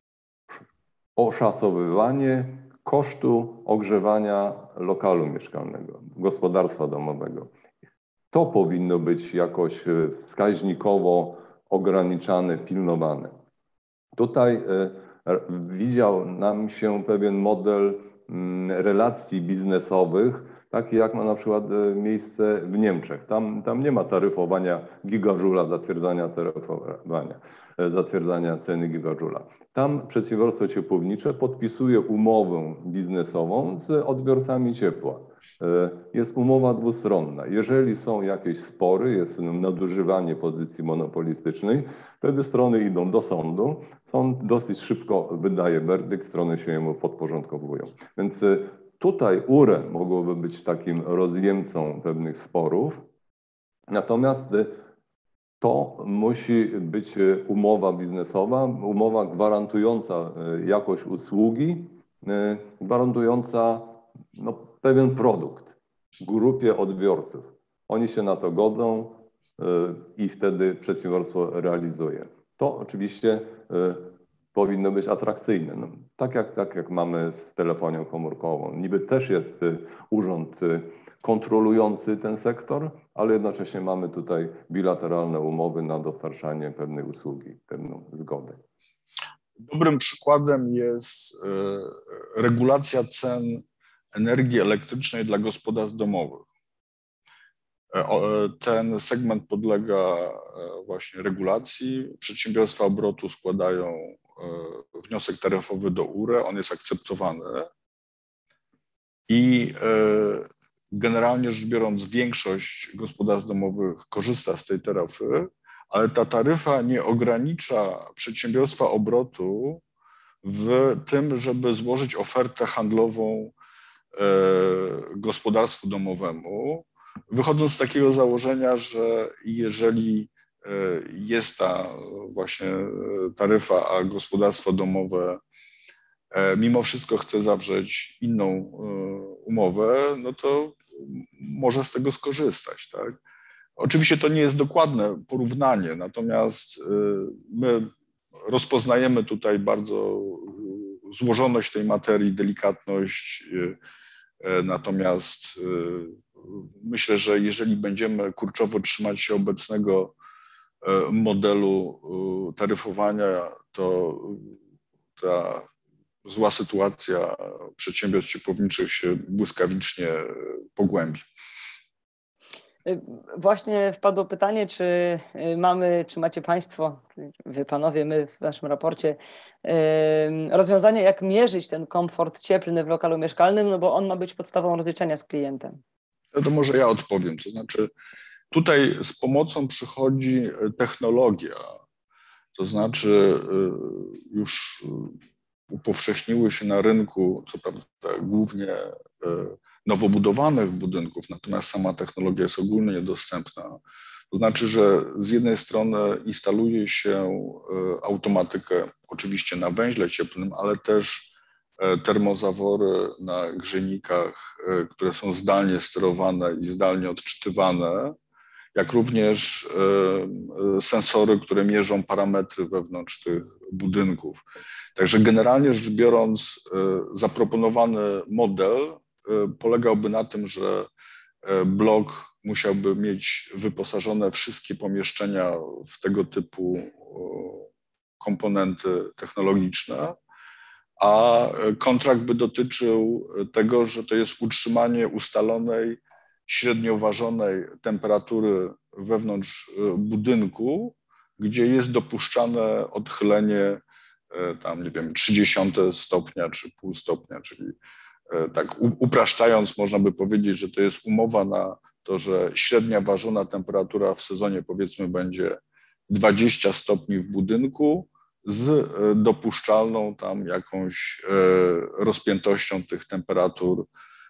oszacowywanie kosztu ogrzewania lokalu mieszkalnego, gospodarstwa domowego. To powinno być jakoś wskaźnikowo ograniczane, pilnowane. Tutaj e, widział nam się pewien model m, relacji biznesowych, taki jak ma na przykład miejsce w Niemczech. Tam, tam nie ma taryfowania gigajoula, zatwierdzania taryfowania, zatwierdzania ceny gigajoula. Tam przedsiębiorstwo ciepłownicze podpisuje umowę biznesową z odbiorcami ciepła. Jest umowa dwustronna. Jeżeli są jakieś spory, jest nadużywanie pozycji monopolistycznej, wtedy strony idą do sądu. Sąd dosyć szybko wydaje werdykt, strony się jemu podporządkowują. Więc tutaj U R E mogłoby być takim rozjemcą pewnych sporów, natomiast to musi być umowa biznesowa, umowa gwarantująca jakość usługi, gwarantująca no, pewien produkt grupie odbiorców. Oni się na to godzą i wtedy przedsiębiorstwo realizuje. To oczywiście powinno być atrakcyjne. No, tak, jak, tak jak mamy z telefonią komórkową. Niby też jest urząd kontrolujący ten sektor, ale jednocześnie mamy tutaj bilateralne umowy na dostarczanie pewnej usługi, pewną zgodę. Dobrym przykładem jest regulacja cen energii elektrycznej dla gospodarstw domowych. Ten segment podlega właśnie regulacji. Przedsiębiorstwa obrotu składają wniosek taryfowy do U R E, on jest akceptowany i generalnie rzecz biorąc większość gospodarstw domowych korzysta z tej taryfy, ale ta taryfa nie ogranicza przedsiębiorstwa obrotu w tym, żeby złożyć ofertę handlową gospodarstwu domowemu, wychodząc z takiego założenia, że jeżeli jest ta właśnie taryfa, a gospodarstwo domowe mimo wszystko chce zawrzeć inną umowę, no to może z tego skorzystać, tak? Oczywiście to nie jest dokładne porównanie, natomiast my rozpoznajemy tutaj bardzo złożoność tej materii, delikatność, natomiast myślę, że jeżeli będziemy kurczowo trzymać się obecnego modelu taryfowania, to ta zła sytuacja przedsiębiorstw ciepłowniczych się błyskawicznie pogłębi. Właśnie wpadło pytanie, czy mamy, czy macie Państwo, Wy Panowie, my w naszym raporcie, rozwiązanie, jak mierzyć ten komfort cieplny w lokalu mieszkalnym, no bo on ma być podstawą rozliczenia z klientem. No to może ja odpowiem, to znaczy tutaj z pomocą przychodzi technologia, to znaczy już upowszechniły się na rynku, co prawda głównie nowobudowanych budynków, natomiast sama technologia jest ogólnie dostępna. To znaczy, że z jednej strony instaluje się automatykę oczywiście na węźle cieplnym, ale też termozawory na grzejnikach, które są zdalnie sterowane i zdalnie odczytywane, jak również sensory, które mierzą parametry wewnątrz tych budynków. Także generalnie rzecz biorąc, zaproponowany model polegałby na tym, że blok musiałby mieć wyposażone wszystkie pomieszczenia w tego typu komponenty technologiczne, a kontrakt by dotyczył tego, że to jest utrzymanie ustalonej, średnio ważonej temperatury wewnątrz budynku, gdzie jest dopuszczane odchylenie tam, nie wiem, trzydzieści stopnia czy pół stopnia, czyli tak upraszczając można by powiedzieć, że to jest umowa na to, że średnia ważona temperatura w sezonie powiedzmy będzie dwadzieścia stopni w budynku z dopuszczalną tam jakąś rozpiętością tych temperatur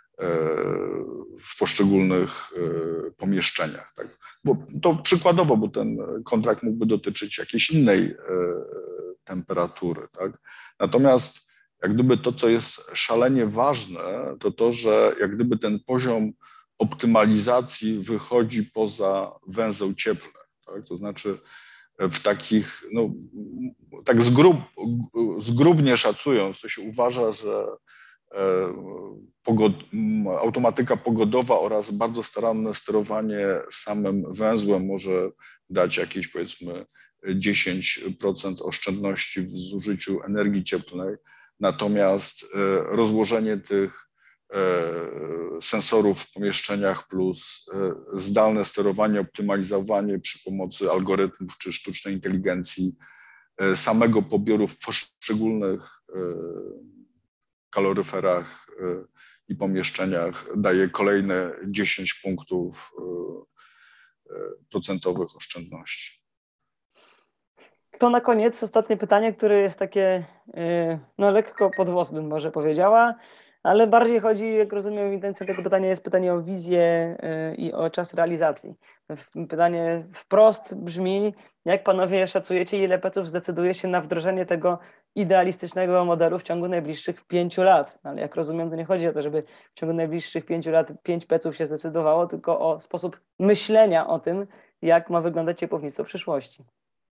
w poszczególnych pomieszczeniach. Tak? Bo to przykładowo, bo ten kontrakt mógłby dotyczyć jakiejś innej temperatury. Tak? Natomiast jak gdyby to, co jest szalenie ważne, to to, że jak gdyby ten poziom optymalizacji wychodzi poza węzeł cieplny. Tak? To znaczy w takich, no, tak zgrub, zgrubnie szacując, to się uważa, że pogod, automatyka pogodowa oraz bardzo staranne sterowanie samym węzłem może dać jakieś powiedzmy dziesięć procent oszczędności w zużyciu energii cieplnej. Natomiast rozłożenie tych sensorów w pomieszczeniach plus zdalne sterowanie, optymalizowanie przy pomocy algorytmów czy sztucznej inteligencji samego pobioru w poszczególnych kaloryferach i pomieszczeniach daje kolejne dziesięć punktów procentowych oszczędności. To na koniec ostatnie pytanie, które jest takie no, lekko pod włos, bym może powiedziała, ale bardziej chodzi, jak rozumiem, intencją tego pytania jest pytanie o wizję i o czas realizacji. Pytanie wprost brzmi, jak panowie szacujecie, ile peców zdecyduje się na wdrożenie tego idealistycznego modelu w ciągu najbliższych pięciu lat? Ale jak rozumiem, to nie chodzi o to, żeby w ciągu najbliższych pięciu lat pięć peców się zdecydowało, tylko o sposób myślenia o tym, jak ma wyglądać ciepłownictwo w przyszłości.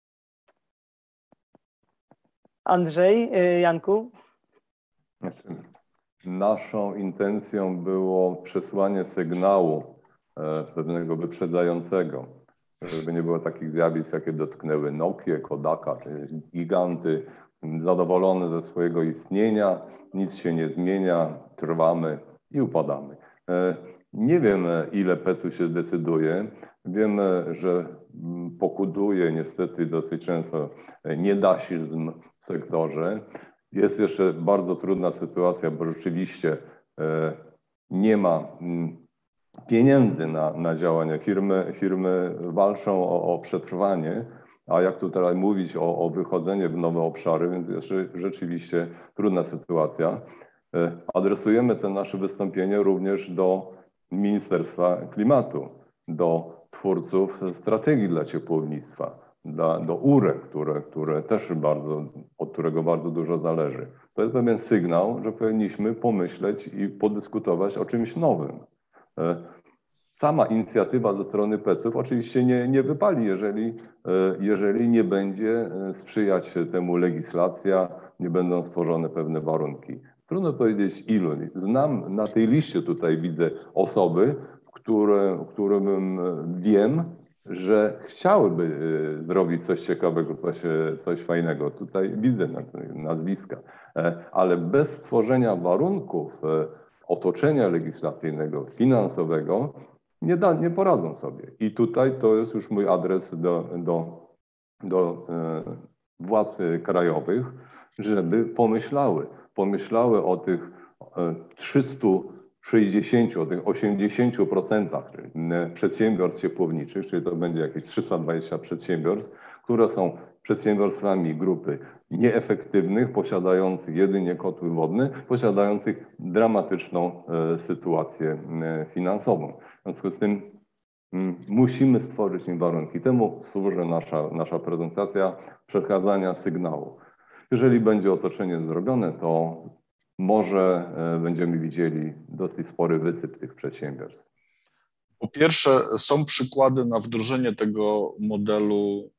Andrzej, Janku? Naszą intencją było przesłanie sygnału pewnego wyprzedzającego, żeby nie było takich zjawisk, jakie dotknęły Nokię, Kodaka, czy giganty, zadowolone ze swojego istnienia, nic się nie zmienia, trwamy i upadamy. Nie wiem, ile peców się decyduje. Wiem, że pokutuje niestety dosyć często niedasizm w sektorze. Jest jeszcze bardzo trudna sytuacja, bo rzeczywiście nie ma pieniędzy na, na działania. Firmy, firmy walczą o, o przetrwanie, a jak tutaj mówić o, o wychodzenie w nowe obszary, więc jest rzeczywiście trudna sytuacja. Adresujemy te nasze wystąpienie również do Ministerstwa Klimatu, do twórców strategii dla ciepłownictwa, dla, do U R E, które, które też bardzo, od którego bardzo dużo zależy. To jest pewien sygnał, że powinniśmy pomyśleć i podyskutować o czymś nowym. Sama inicjatywa ze strony peców oczywiście nie, nie wypali, jeżeli, jeżeli nie będzie sprzyjać temu legislacja, nie będą stworzone pewne warunki. Trudno powiedzieć ilu. Znam na tej liście tutaj widzę osoby, które, które bym wiem, że chciałyby zrobić coś ciekawego, coś, coś fajnego. Tutaj widzę nazwiska, ale bez stworzenia warunków, otoczenia legislacyjnego, finansowego nie, da, nie poradzą sobie. I tutaj to jest już mój adres do, do, do władz krajowych, żeby pomyślały, pomyślały o tych trzystu sześćdziesięciu, o tych osiemdziesięciu procentach przedsiębiorstw ciepłowniczych, czyli to będzie jakieś trzysta dwadzieścia przedsiębiorstw, które są przedsiębiorstwami grupy nieefektywnych, posiadających jedynie kotły wodne, posiadających dramatyczną sytuację finansową. W związku z tym musimy stworzyć im warunki. Temu służy nasza, nasza prezentacja przekazania sygnału. Jeżeli będzie otoczenie zrobione, to może będziemy widzieli dosyć spory wysyp tych przedsiębiorstw. Po pierwsze, są przykłady na wdrożenie tego modelu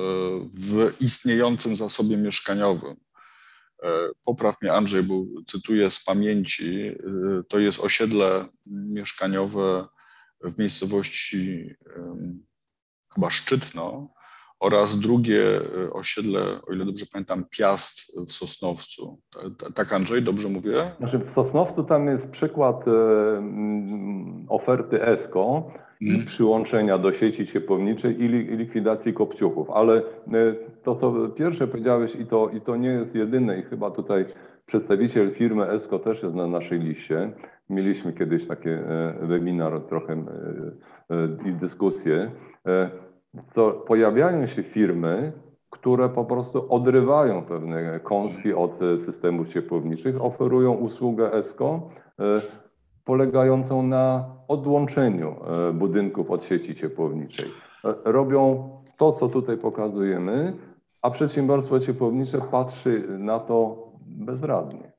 w istniejącym zasobie mieszkaniowym. Popraw mnie Andrzej, bo cytuję z pamięci, to jest osiedle mieszkaniowe w miejscowości chyba Szczytno oraz drugie osiedle, o ile dobrze pamiętam, Piast w Sosnowcu. Tak, Andrzej, dobrze mówię? Znaczy w Sosnowcu tam jest przykład oferty ESCO i przyłączenia do sieci ciepłowniczej i likwidacji kopciuchów, ale to, co pierwsze powiedziałeś, i to, i to nie jest jedyne, i chyba tutaj przedstawiciel firmy ESCO też jest na naszej liście. Mieliśmy kiedyś takie webinar, trochę i dyskusję. To pojawiają się firmy, które po prostu odrywają pewne kąski od systemów ciepłowniczych, oferują usługę ESCO polegającą na odłączeniu budynków od sieci ciepłowniczej. Robią to, co tutaj pokazujemy, a przedsiębiorstwo ciepłownicze patrzy na to bezradnie.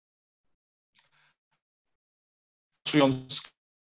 Pracując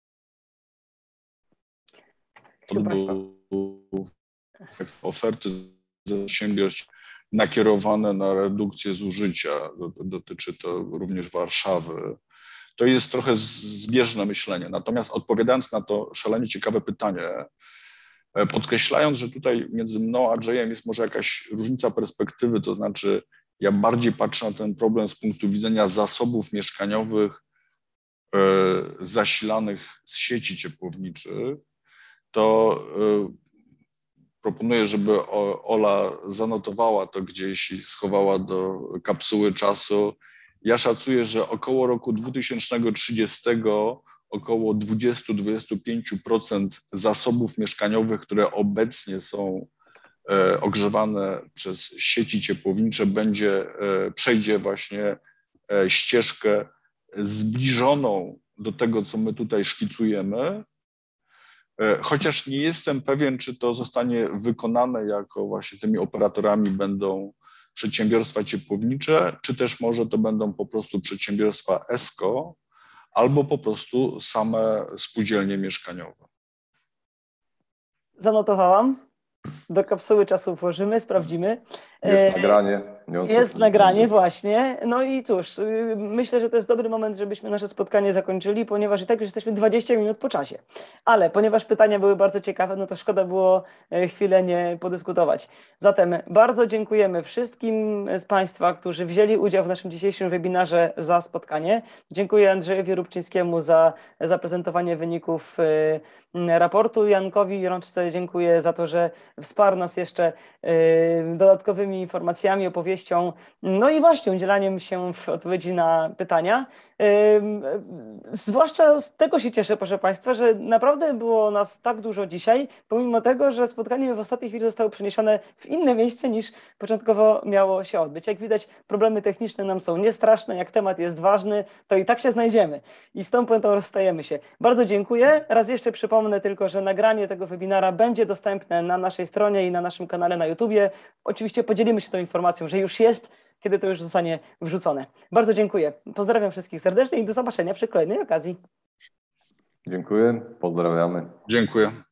oferty przedsiębiorstw nakierowane na redukcję zużycia, dotyczy to również Warszawy. To jest trochę zbieżne myślenie. Natomiast odpowiadając na to szalenie ciekawe pytanie, podkreślając, że tutaj między mną a Andrzejem jest może jakaś różnica perspektywy, to znaczy ja bardziej patrzę na ten problem z punktu widzenia zasobów mieszkaniowych zasilanych z sieci ciepłowniczych, to proponuję, żeby Ola zanotowała to gdzieś i schowała do kapsuły czasu. Ja szacuję, że około roku dwa tysiące trzydziestego około dwadzieścia do dwudziestu pięciu procent zasobów mieszkaniowych, które obecnie są ogrzewane przez sieci ciepłownicze, będzie, przejdzie właśnie ścieżkę zbliżoną do tego, co my tutaj szkicujemy, chociaż nie jestem pewien, czy to zostanie wykonane, jako właśnie tymi operatorami będą przedsiębiorstwa ciepłownicze, czy też może to będą po prostu przedsiębiorstwa ESCO, albo po prostu same spółdzielnie mieszkaniowe. Zanotowałam. Do kapsuły czasu włożymy, sprawdzimy. Jest nagranie. Jest nagranie, właśnie. No i cóż, myślę, że to jest dobry moment, żebyśmy nasze spotkanie zakończyli, ponieważ i tak już jesteśmy dwadzieścia minut po czasie. Ale ponieważ pytania były bardzo ciekawe, no to szkoda było chwilę nie podyskutować. Zatem bardzo dziękujemy wszystkim z Państwa, którzy wzięli udział w naszym dzisiejszym webinarze, za spotkanie. Dziękuję Andrzejowi Róbczyńskiemu za zaprezentowanie wyników raportu. Jankowi Rączce dziękuję za to, że wsparł nas jeszcze dodatkowymi informacjami, opowieścią, no i właśnie udzielaniem się w odpowiedzi na pytania. Zwłaszcza z tego się cieszę, proszę Państwa, że naprawdę było nas tak dużo dzisiaj, pomimo tego, że spotkanie w ostatniej chwili zostało przeniesione w inne miejsce niż początkowo miało się odbyć. Jak widać, problemy techniczne nam są niestraszne, jak temat jest ważny, to i tak się znajdziemy i z tą puentą rozstajemy się. Bardzo dziękuję. Raz jeszcze przypomnę tylko, że nagranie tego webinara będzie dostępne na naszej stronie i na naszym kanale na YouTubie. Oczywiście podzielimy się tą informacją, że już jest, kiedy to już zostanie wrzucone. Bardzo dziękuję. Pozdrawiam wszystkich serdecznie i do zobaczenia przy kolejnej okazji. Dziękuję. Pozdrawiamy. Dziękuję.